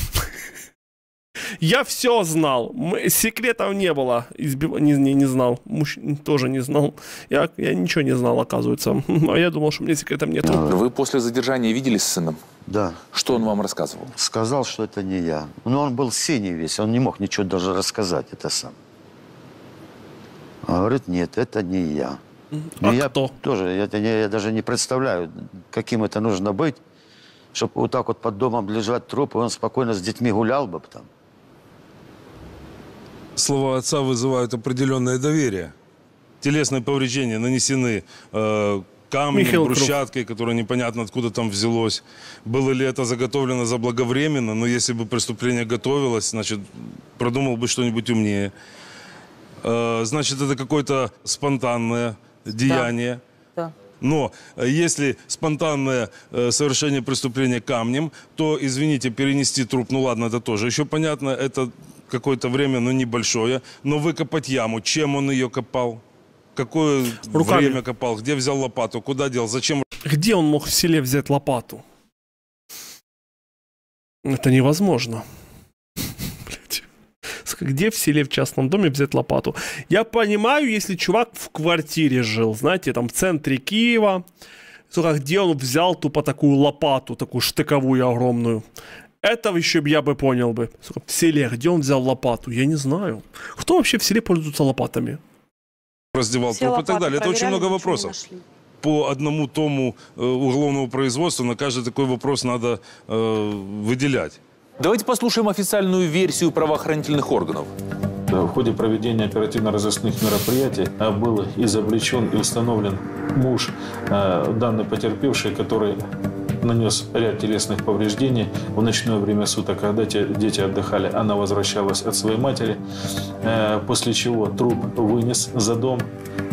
Я все знал. Секретов не было. Избив... Не, не, не знал. Муж... Тоже не знал. Я, я ничего не знал, оказывается. А я думал, что у меня секретов нет. Вы после задержания виделись с сыном? Да. Что он вам рассказывал? Сказал, что это не я. Но он был синий весь. Он не мог ничего даже рассказать. Это сам. Говорит, нет, это не я. А я кто? Тоже, я, я даже не представляю, каким это нужно быть, чтобы вот так вот под домом лежать труп, и он спокойно с детьми гулял бы там. Слова отца вызывают определенное доверие. Телесные повреждения нанесены э, камнем, Михаил брусчаткой, которая непонятно откуда там взялось. Было ли это заготовлено заблаговременно, но если бы преступление готовилось, значит, продумал бы что-нибудь умнее. э, значит, это какое-то спонтанное деяние. Да. Но если спонтанное э, совершение преступления камнем, то, извините, перенести труп, ну ладно, это тоже еще понятно, это какое-то время, но небольшое. Но выкопать яму, чем он ее копал? Какое Руками. время копал? Где взял лопату? Куда дел? Зачем? Где он мог в селе взять лопату? Это невозможно. Блядь. Где в селе, в частном доме взять лопату? Я понимаю, если чувак в квартире жил, знаете, там в центре Киева, сука, где он взял тупо такую лопату, такую штыковую огромную. Это еще я бы понял бы. Сука, в селе, где он взял лопату? Я не знаю. Кто вообще в селе пользуется лопатами? Раздевал труп и так далее. Это очень много вопросов. По одному тому э, уголовного производства на каждый такой вопрос надо э, выделять. Давайте послушаем официальную версию правоохранительных органов. В ходе проведения оперативно-розыскных мероприятий был изобличен и установлен муж данной потерпевшей, который нанес ряд телесных повреждений в ночное время суток, когда дети отдыхали. Она возвращалась от своей матери, после чего труп вынес за дом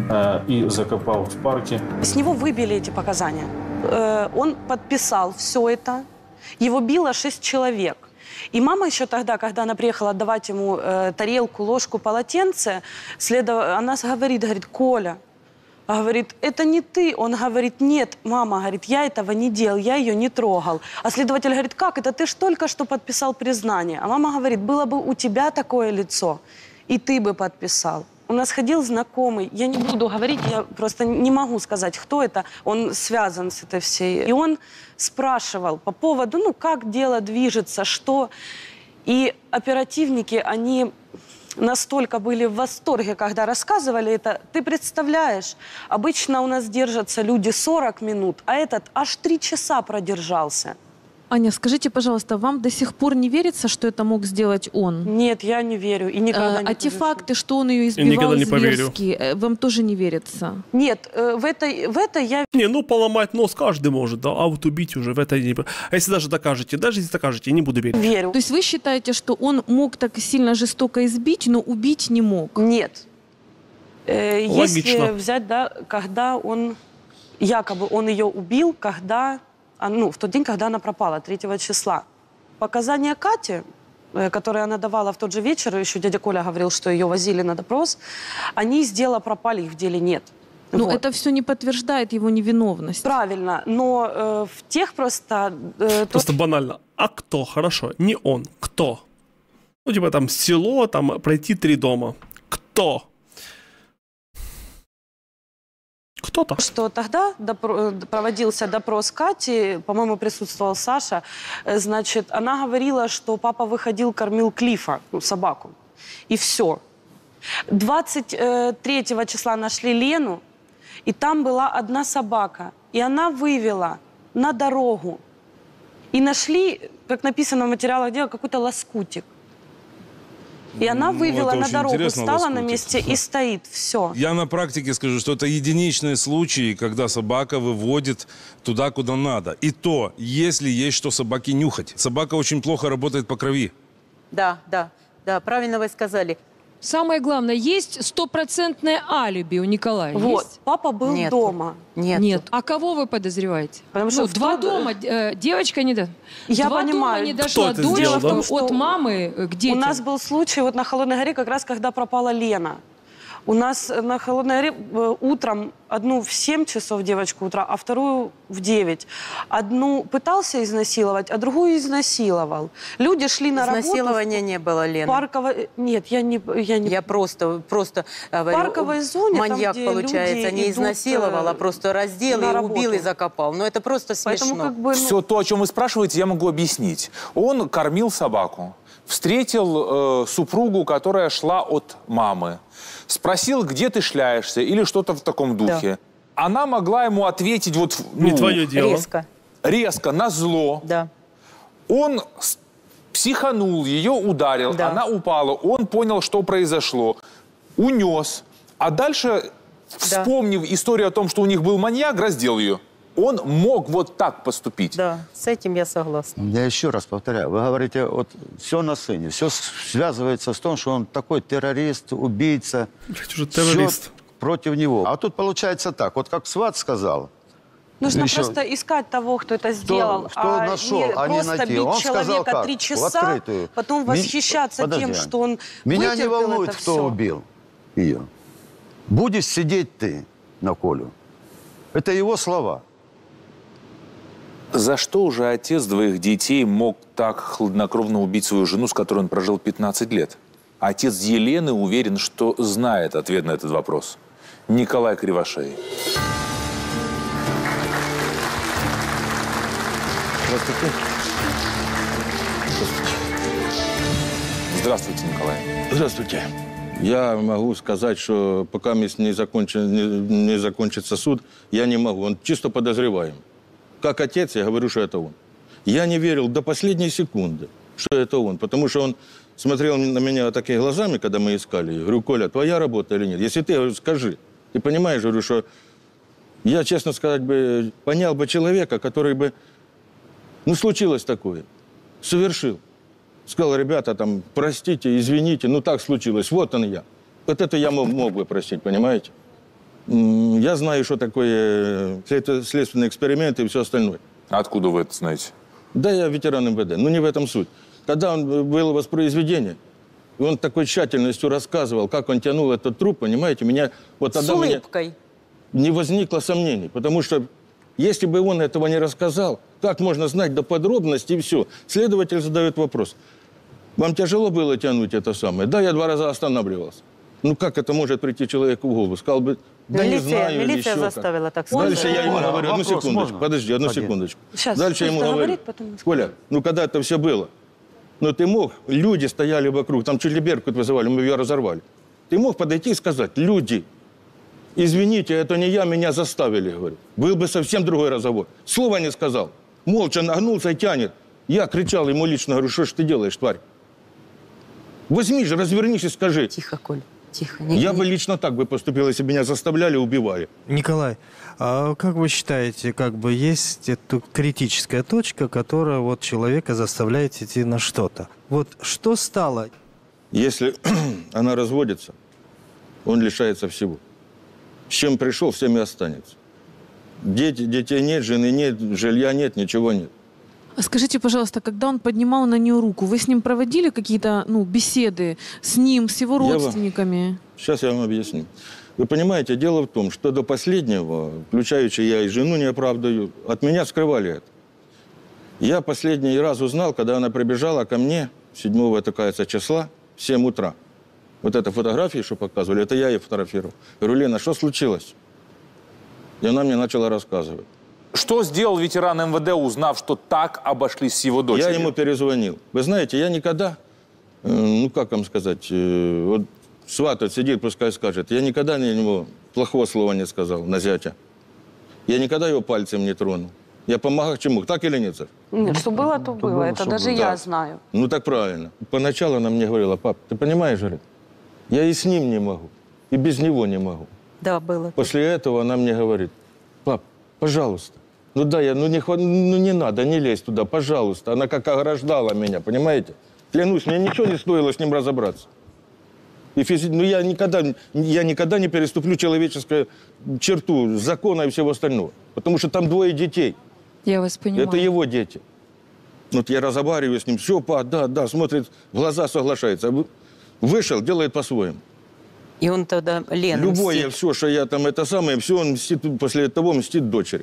и закопал в парке. С него выбили эти показания. Он подписал все это. Его било шесть человек. И мама еще тогда, когда она приехала отдавать ему э, тарелку, ложку, полотенце, следов... она говорит, говорит, Коля, говорит, это не ты. Он говорит, нет, мама, говорит, я этого не делал, я ее не трогал. А следователь говорит, как это, ты ж только что подписал признание. А мама говорит, было бы у тебя такое лицо, и ты бы подписал. У нас ходил знакомый, я не буду говорить, я просто не могу сказать, кто это, он связан с этой всей. И он спрашивал по поводу, ну, как дело движется, что. И оперативники, они настолько были в восторге, когда рассказывали это. Ты представляешь, обычно у нас держатся люди сорок минут, а этот аж три часа продержался. Аня, скажите, пожалуйста, вам до сих пор не верится, что это мог сделать он? Нет, я не верю и никогда а, не А те поверю. факты, что он ее избивал зверски, вам тоже не верится? Нет, в это, в это я... Не, ну поломать нос каждый может, да, а вот убить уже в это не... А если даже докажете, даже если докажете, я не буду верить. Верю. То есть вы считаете, что он мог так сильно жестоко избить, но убить не мог? Нет. Э, Логично. Если взять, да, когда он... Якобы он ее убил, когда... Ну, в тот день, когда она пропала, третьего числа. Показания Кати, которые она давала в тот же вечер, еще дядя Коля говорил, что ее возили на допрос, они из дела пропали, их в деле нет. Но вот. Это все не подтверждает его невиновность. Правильно, но э, в тех просто... Э, просто тот... банально. А кто? Хорошо, не он. Кто? Ну, типа там село, там пройти три дома. Кто? Кто-то. Что тогда допро проводился допрос Кати, по-моему, присутствовал Саша, значит, она говорила, что папа выходил, кормил Клифа, ну, собаку, и все. двадцать третьего числа нашли Лену, и там была одна собака, и она вывела на дорогу, и нашли, как написано в материалах дела, какой-то лоскутик. И она вывела ну, на дорогу, стала лоскутик. на месте и стоит. Все. Я на практике скажу, что это единичные случаи, когда собака выводит туда, куда надо. И то, если есть что собаке нюхать. Собака очень плохо работает по крови. Да, да, да, правильно вы сказали. Самое главное, есть стопроцентное алиби у Николая. Вот, есть? папа был Нет. дома. Нет. Нет. А кого вы подозреваете? Потому что ну, в два тот- дома, э, девочка не до... Я два понимаю. дома не дошла Кто это дочь сделал, да? от Что мамы к У детям. нас был случай вот на Холодной горе, как раз когда пропала Лена. У нас на Холодной горе э, утром одну в семь часов девочку утра, а вторую в девять. Одну пытался изнасиловать, а другую изнасиловал. Люди шли на работу. Изнасилования не было, Лена. Парковой... Нет, я не... Я, не... Я просто, просто говорю, В парковой зоне, там, маньяк, где получается, люди не идут, изнасиловал, э, а просто раздел на и работу. убил и закопал. Но это просто смешно. Поэтому как бы... ну, Все то, о чем вы спрашиваете, я могу объяснить. Он кормил собаку, встретил э, супругу, которая шла от мамы, спросил, где ты шляешься, или что-то в таком духе. Да. Она могла ему ответить вот... Не ну, твое дело. Резко. Резко, назло. Да. Он психанул, ее ударил, Да. она упала, он понял, что произошло, унес. А дальше, вспомнив историю о том, что у них был маньяк, раздел ее. он мог вот так поступить. Да, с этим я согласна. Я еще раз повторяю, вы говорите, вот все на сыне, все связывается с том, что он такой террорист, убийца. Блядь, уже террорист. Все против него. А тут получается так, вот как сват сказал. Нужно еще... просто искать того, кто это сделал, кто а нашел, не а не просто найти. бить Он человека сказал, три как? часа, потом восхищаться Подожди, тем, что он меня не вытерпел волнует, это кто все. убил ее. Будешь сидеть ты на Колю. Это его слова. За что уже отец двоих детей мог так хладнокровно убить свою жену, с которой он прожил пятнадцать лет? Отец Елены уверен, что знает ответ на этот вопрос. Николай Кривошей. Здравствуйте. Здравствуйте, Николай. Здравствуйте. Я могу сказать, что пока не, закончи, не, не закончится суд, я не могу. Он чисто подозреваем. Как отец, я говорю, что это он. Я не верил до последней секунды, что это он. Потому что он смотрел на меня такими глазами, когда мы искали. Я говорю, Коля, твоя работа или нет? Если ты, я говорю, скажи. Ты понимаешь, говорю, что я, честно сказать, бы понял бы человека, который бы, ну, случилось такое, совершил. Сказал, ребята, там, простите, извините, ну, так случилось, вот он я. Вот это я мог, мог бы простить, понимаете? Я знаю, что такое следственный эксперимент и все остальное. Откуда вы это знаете? Да, я ветеран эм вэ дэ, но не в этом суть. Когда он было воспроизведение, и он такой тщательностью рассказывал, как он тянул этот труп, понимаете, меня... Вот с улыбкой. Не возникло сомнений, потому что если бы он этого не рассказал, как можно знать до подробностей и все? Следователь задает вопрос. Вам тяжело было тянуть это самое? Да, я два раза останавливался. Ну как это может прийти человеку в голову? Сказал бы, да милиция, не знаю, милиция или еще заставила как. так сказать. Дальше я ему Можно? говорю, одну Вопрос секундочку, можно? подожди, одну Один. секундочку. Сейчас, Дальше я ему пусть говорю, договорит, потом... Коля, ну когда это все было, ну ты мог, люди стояли вокруг, там чуть ли Беркут вызывали, мы ее разорвали. Ты мог подойти и сказать, люди, извините, это не я, меня заставили, говорю. Был бы совсем другой разговор. Слова не сказал. Молча нагнулся и тянет. Я кричал ему лично, говорю, что ж ты делаешь, тварь? Возьми же, развернись и скажи. Тихо, Коль, тихо. Не, я не... бы лично так бы поступил, если бы меня заставляли, убивали. Николай, а как вы считаете, как бы есть эта критическая точка, которая вот человека заставляет идти на что-то? Вот что стало? Если она разводится, он лишается всего. С чем пришел, с тем и останется. Дети, детей нет, жены нет, жилья нет, ничего нет. А скажите, пожалуйста, когда он поднимал на нее руку, вы с ним проводили какие-то, ну, беседы с ним, с его родственниками? Я вам... Сейчас я вам объясню. Вы понимаете, дело в том, что до последнего, включающий я и жену не оправдаю, от меня скрывали это. Я последний раз узнал, когда она прибежала ко мне седьмого, это, кажется, числа, в семь утра. Вот это фотографии, что показывали, это я ее фотографировал. Я говорю, Лена, что случилось? И она мне начала рассказывать. Что сделал ветеран эм вэ дэ, узнав, что так обошлись с его дочерью? Я ему перезвонил. Вы знаете, я никогда, э, ну как вам сказать, э, вот сват вот сидит, пускай скажет, я никогда на него плохого слова не сказал, на зятя. Я никогда его пальцем не тронул. Я помогал чему, так или нет, Саш? Нет, что было, то было. Это даже я знаю. Ну так правильно. Поначалу она мне говорила, пап, ты понимаешь, говорит, я и с ним не могу, и без него не могу. Да, было. После этого она мне говорит, пап, пожалуйста, ну да, я, ну не, ну не надо, не лезь туда, пожалуйста. Она как ограждала меня, понимаете? Клянусь, мне ничего не стоило с ним разобраться. И физи... Ну я никогда, я никогда не переступлю человеческую черту закона и всего остального. Потому что там двое детей. Я вас понимаю. Это его дети. Вот я разговариваю с ним, все, па, да, да, смотрит, в глаза соглашается. Вышел, делает по-своему. И он тогда Лену Любое мстит. все, что я там, это самое, все он мстит, после того мстит дочери.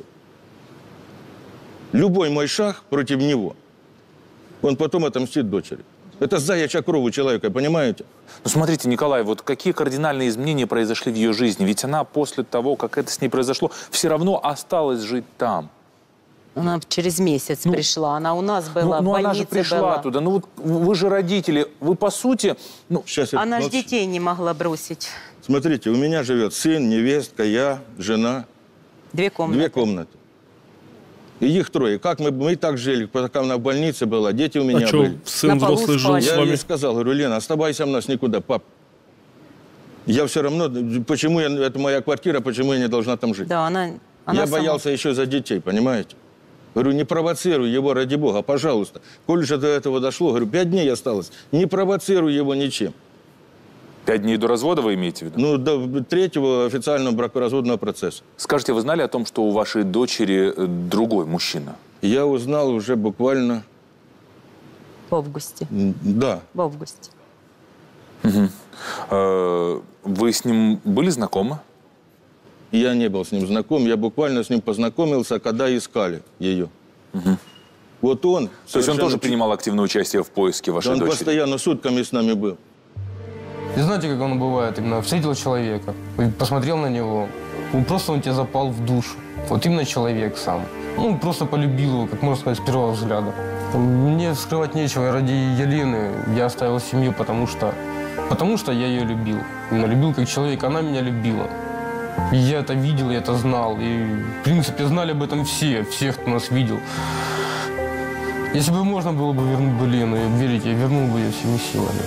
Любой мой шаг против него, он потом отомстит дочери. Это заячья кровь у человека, понимаете? Ну, смотрите, Николай, вот какие кардинальные изменения произошли в ее жизни? Ведь она после того, как это с ней произошло, все равно осталась жить там. Она через месяц ну, пришла, она у нас была, ну, в больнице больнице она же пришла была. туда. Ну вот вы же родители, вы по сути... Ну, Сейчас она это, же детей не могла бросить. Смотрите, у меня живет сын, невестка, я, жена. Две комнаты. Две комнаты. И их трое. Как мы, мы так жили, пока она в больнице была, дети у меня а были. А что, сын взрослый жил с Я вами? ей сказал, говорю, Лена, оставайся у нас никуда, пап. Я все равно, почему я, это моя квартира, почему я не должна там жить? Да, она Она Я сама. боялся еще за детей, понимаете? Говорю, не провоцируй его, ради бога, пожалуйста. Коль же до этого дошло, говорю, пять дней осталось, не провоцируй его ничем. Пять дней до развода вы имеете в виду? Ну, до третьего официального бракоразводного процесса. Скажите, вы знали о том, что у вашей дочери другой мужчина? Я узнал уже буквально... В августе. Да. В августе. Угу. Вы с ним были знакомы? Я не был с ним знаком, я буквально с ним познакомился, когда искали ее. Угу. Вот он... То есть он тоже принимал активное участие в поиске вашей он дочери? Он постоянно сутками с нами был. И знаете, как оно бывает? Именно встретил человека, посмотрел на него, он просто он тебе запал в душу. Вот именно человек сам. Ну, просто полюбил его, как можно сказать, с первого взгляда. Мне скрывать нечего. Ради Елены я оставил семью, потому что, потому что я ее любил. Именно любил как человек, она меня любила. И я это видел, я это знал. И, в принципе, знали об этом все, все, кто нас видел. Если бы можно было бы вернуть бы Лену, верите, я вернул бы ее всеми силами.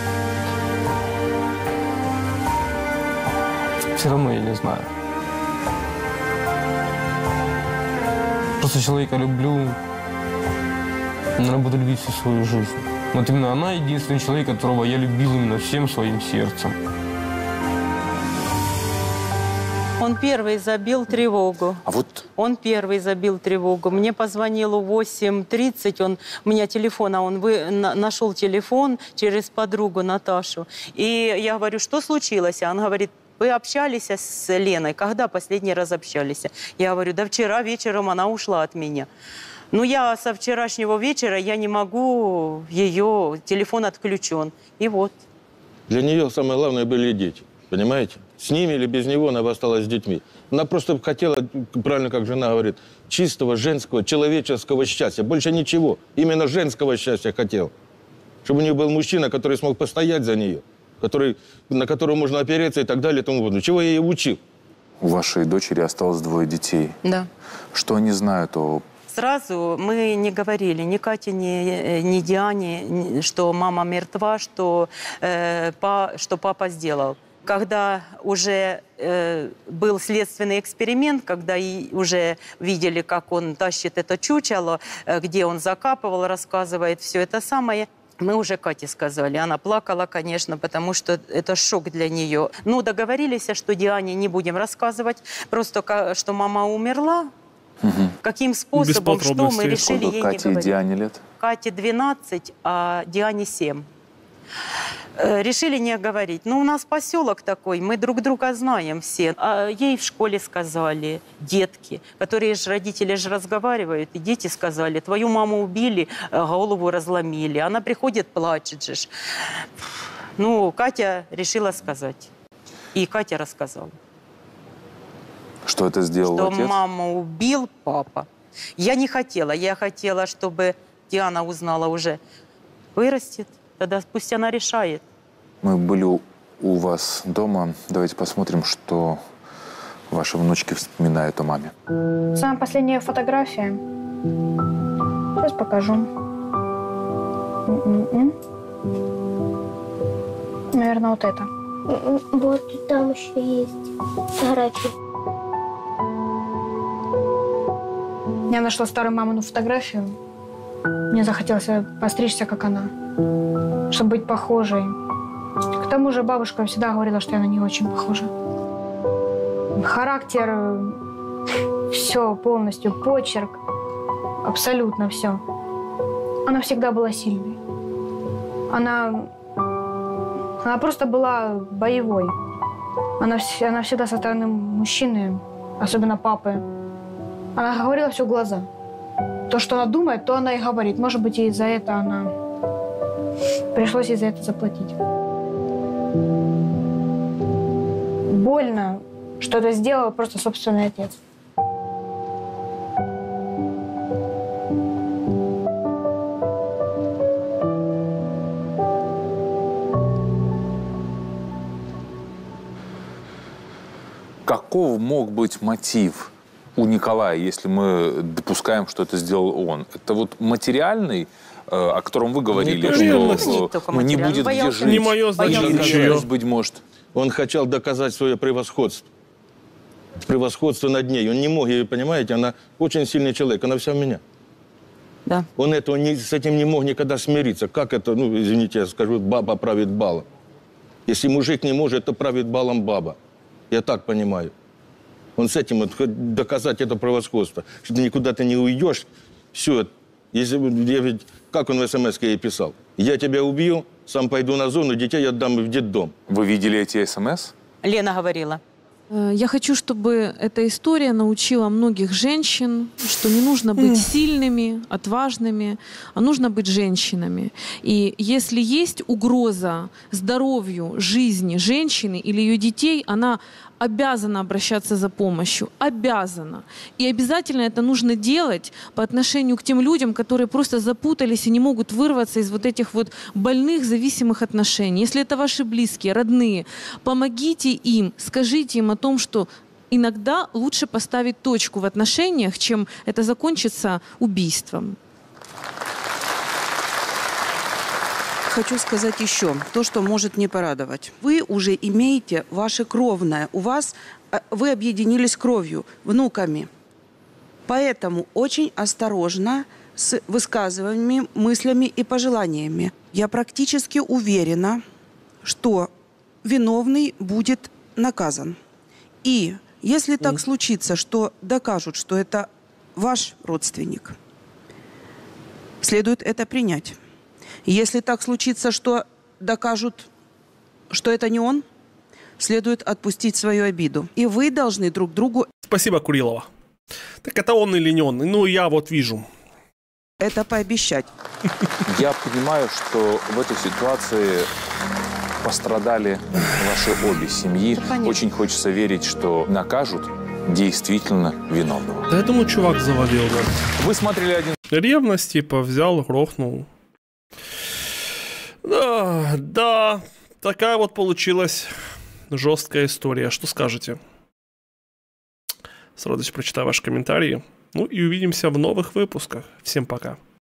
Все равно я не знаю. Просто человека люблю, наверное, буду любить всю свою жизнь. Вот именно она единственный человек, которого я любил именно всем своим сердцем. Он первый забил тревогу. А вот... Он первый забил тревогу. Мне позвонил в восемь тридцать, он, у меня телефон, а он вы, на, нашел телефон через подругу Наташу. И я говорю, что случилось? А он говорит, вы общались с Леной? Когда последний раз общались? Я говорю, да вчера вечером она ушла от меня. Ну, я со вчерашнего вечера, я не могу, ее телефон отключен. И вот. Для нее самое главное были дети, понимаете? С ними или без него она бы осталась с детьми. Она просто хотела, правильно как жена говорит, чистого, женского, человеческого счастья. Больше ничего. Именно женского счастья хотел. Чтобы у нее был мужчина, который смог постоять за нее, который, на которого можно опереться и так далее и тому подобное. Чего я ей учил? У вашей дочери осталось двое детей. Да. Что они знают о... Сразу мы не говорили ни Кате, ни, ни Диане, что мама мертва, что, э, па, что папа сделал. Когда уже э, был следственный эксперимент, когда и уже видели, как он тащит это чучело, э, где он закапывал, рассказывает все это самое, мы уже Кате сказали. Она плакала, конечно, потому что это шок для нее. Ну, договорились, что Диане не будем рассказывать, просто что мама умерла. Угу. Каким способом, что мы решили ей не говорить. Кате и Диане лет? Кате двенадцать, а Диане семь. Решили не говорить. Ну, у нас поселок такой, мы друг друга знаем все. А ей в школе сказали, детки, которые же родители же разговаривают, и дети сказали, твою маму убили, голову разломили. Она приходит, плачет же. Ну, Катя решила сказать. И Катя рассказала. Что это сделал что отец? Что маму убил папа. Я не хотела. Я хотела, чтобы Диана узнала уже. Вырастет. Тогда пусть она решает. Мы были у, у вас дома. Давайте посмотрим, что ваши внучки вспоминают о маме. Самая последняя фотография. Сейчас покажу. Наверное, вот это. Вот там еще есть фотографии. Я нашла старую мамину фотографию. Мне захотелось постричься, как она, чтобы быть похожей. К тому же бабушка всегда говорила, что я на нее очень похожа. Характер, все полностью, почерк, абсолютно все. Она всегда была сильной. Она, она просто была боевой. Она, она всегда со стороны мужчины, особенно папы. Она говорила все в глаза. То, что она думает, то она и говорит. Может быть, и за это она... Пришлось ей за это заплатить. Больно, что это сделал просто собственный отец. Каков мог быть мотив у Николая, если мы допускаем, что это сделал он? Это вот материальный, о котором вы говорили, не что ну, не будет где жить, не мое значение. Быть может. Он хотел доказать свое превосходство. превосходство над ней. Он не мог ее, понимаете, она очень сильный человек, она вся в меня. Да. Он этого не, с этим не мог никогда смириться. Как это, ну, извините, я скажу, баба правит балом. Если мужик не может, то правит балом баба. Я так понимаю. Он с этим вот, доказать это превосходство, что ты никуда ты не уйдешь. Все. Если, я ведь, как он в смс-ке ей писал? Я тебя убью, сам пойду на зону, детей отдам в детдом. Вы видели эти смс? Лена говорила. Я хочу, чтобы эта история научила многих женщин, что не нужно быть сильными, отважными, а нужно быть женщинами. И если есть угроза здоровью, жизни женщины или ее детей, она обязана обращаться за помощью. Обязана. И обязательно это нужно делать по отношению к тем людям, которые просто запутались и не могут вырваться из вот этих вот больных, зависимых отношений. Если это ваши близкие, родные, помогите им, скажите им о том, что иногда лучше поставить точку в отношениях, чем это закончится убийством. Хочу сказать еще то, что может не порадовать. Вы уже имеете ваше кровное. У вас, вы объединились кровью, внуками. Поэтому очень осторожно с высказываниями, мыслями и пожеланиями. Я практически уверена, что виновный будет наказан. И если так случится, что докажут, что это ваш родственник, следует это принять. Если так случится, что докажут, что это не он, следует отпустить свою обиду. И вы должны друг другу... Спасибо, Курилова. Так это он или не он? Ну, я вот вижу. Это пообещать. Я понимаю, что в этой ситуации пострадали ваши обе семьи. Очень хочется верить, что накажут действительно виновного. Да я думаю, чувак завалил. Да. Вы смотрели один... Ревность, типа, взял, грохнул. Да, да, такая вот получилась жесткая история. Что скажете? С радостью прочитаю ваши комментарии. Ну и увидимся в новых выпусках. Всем пока.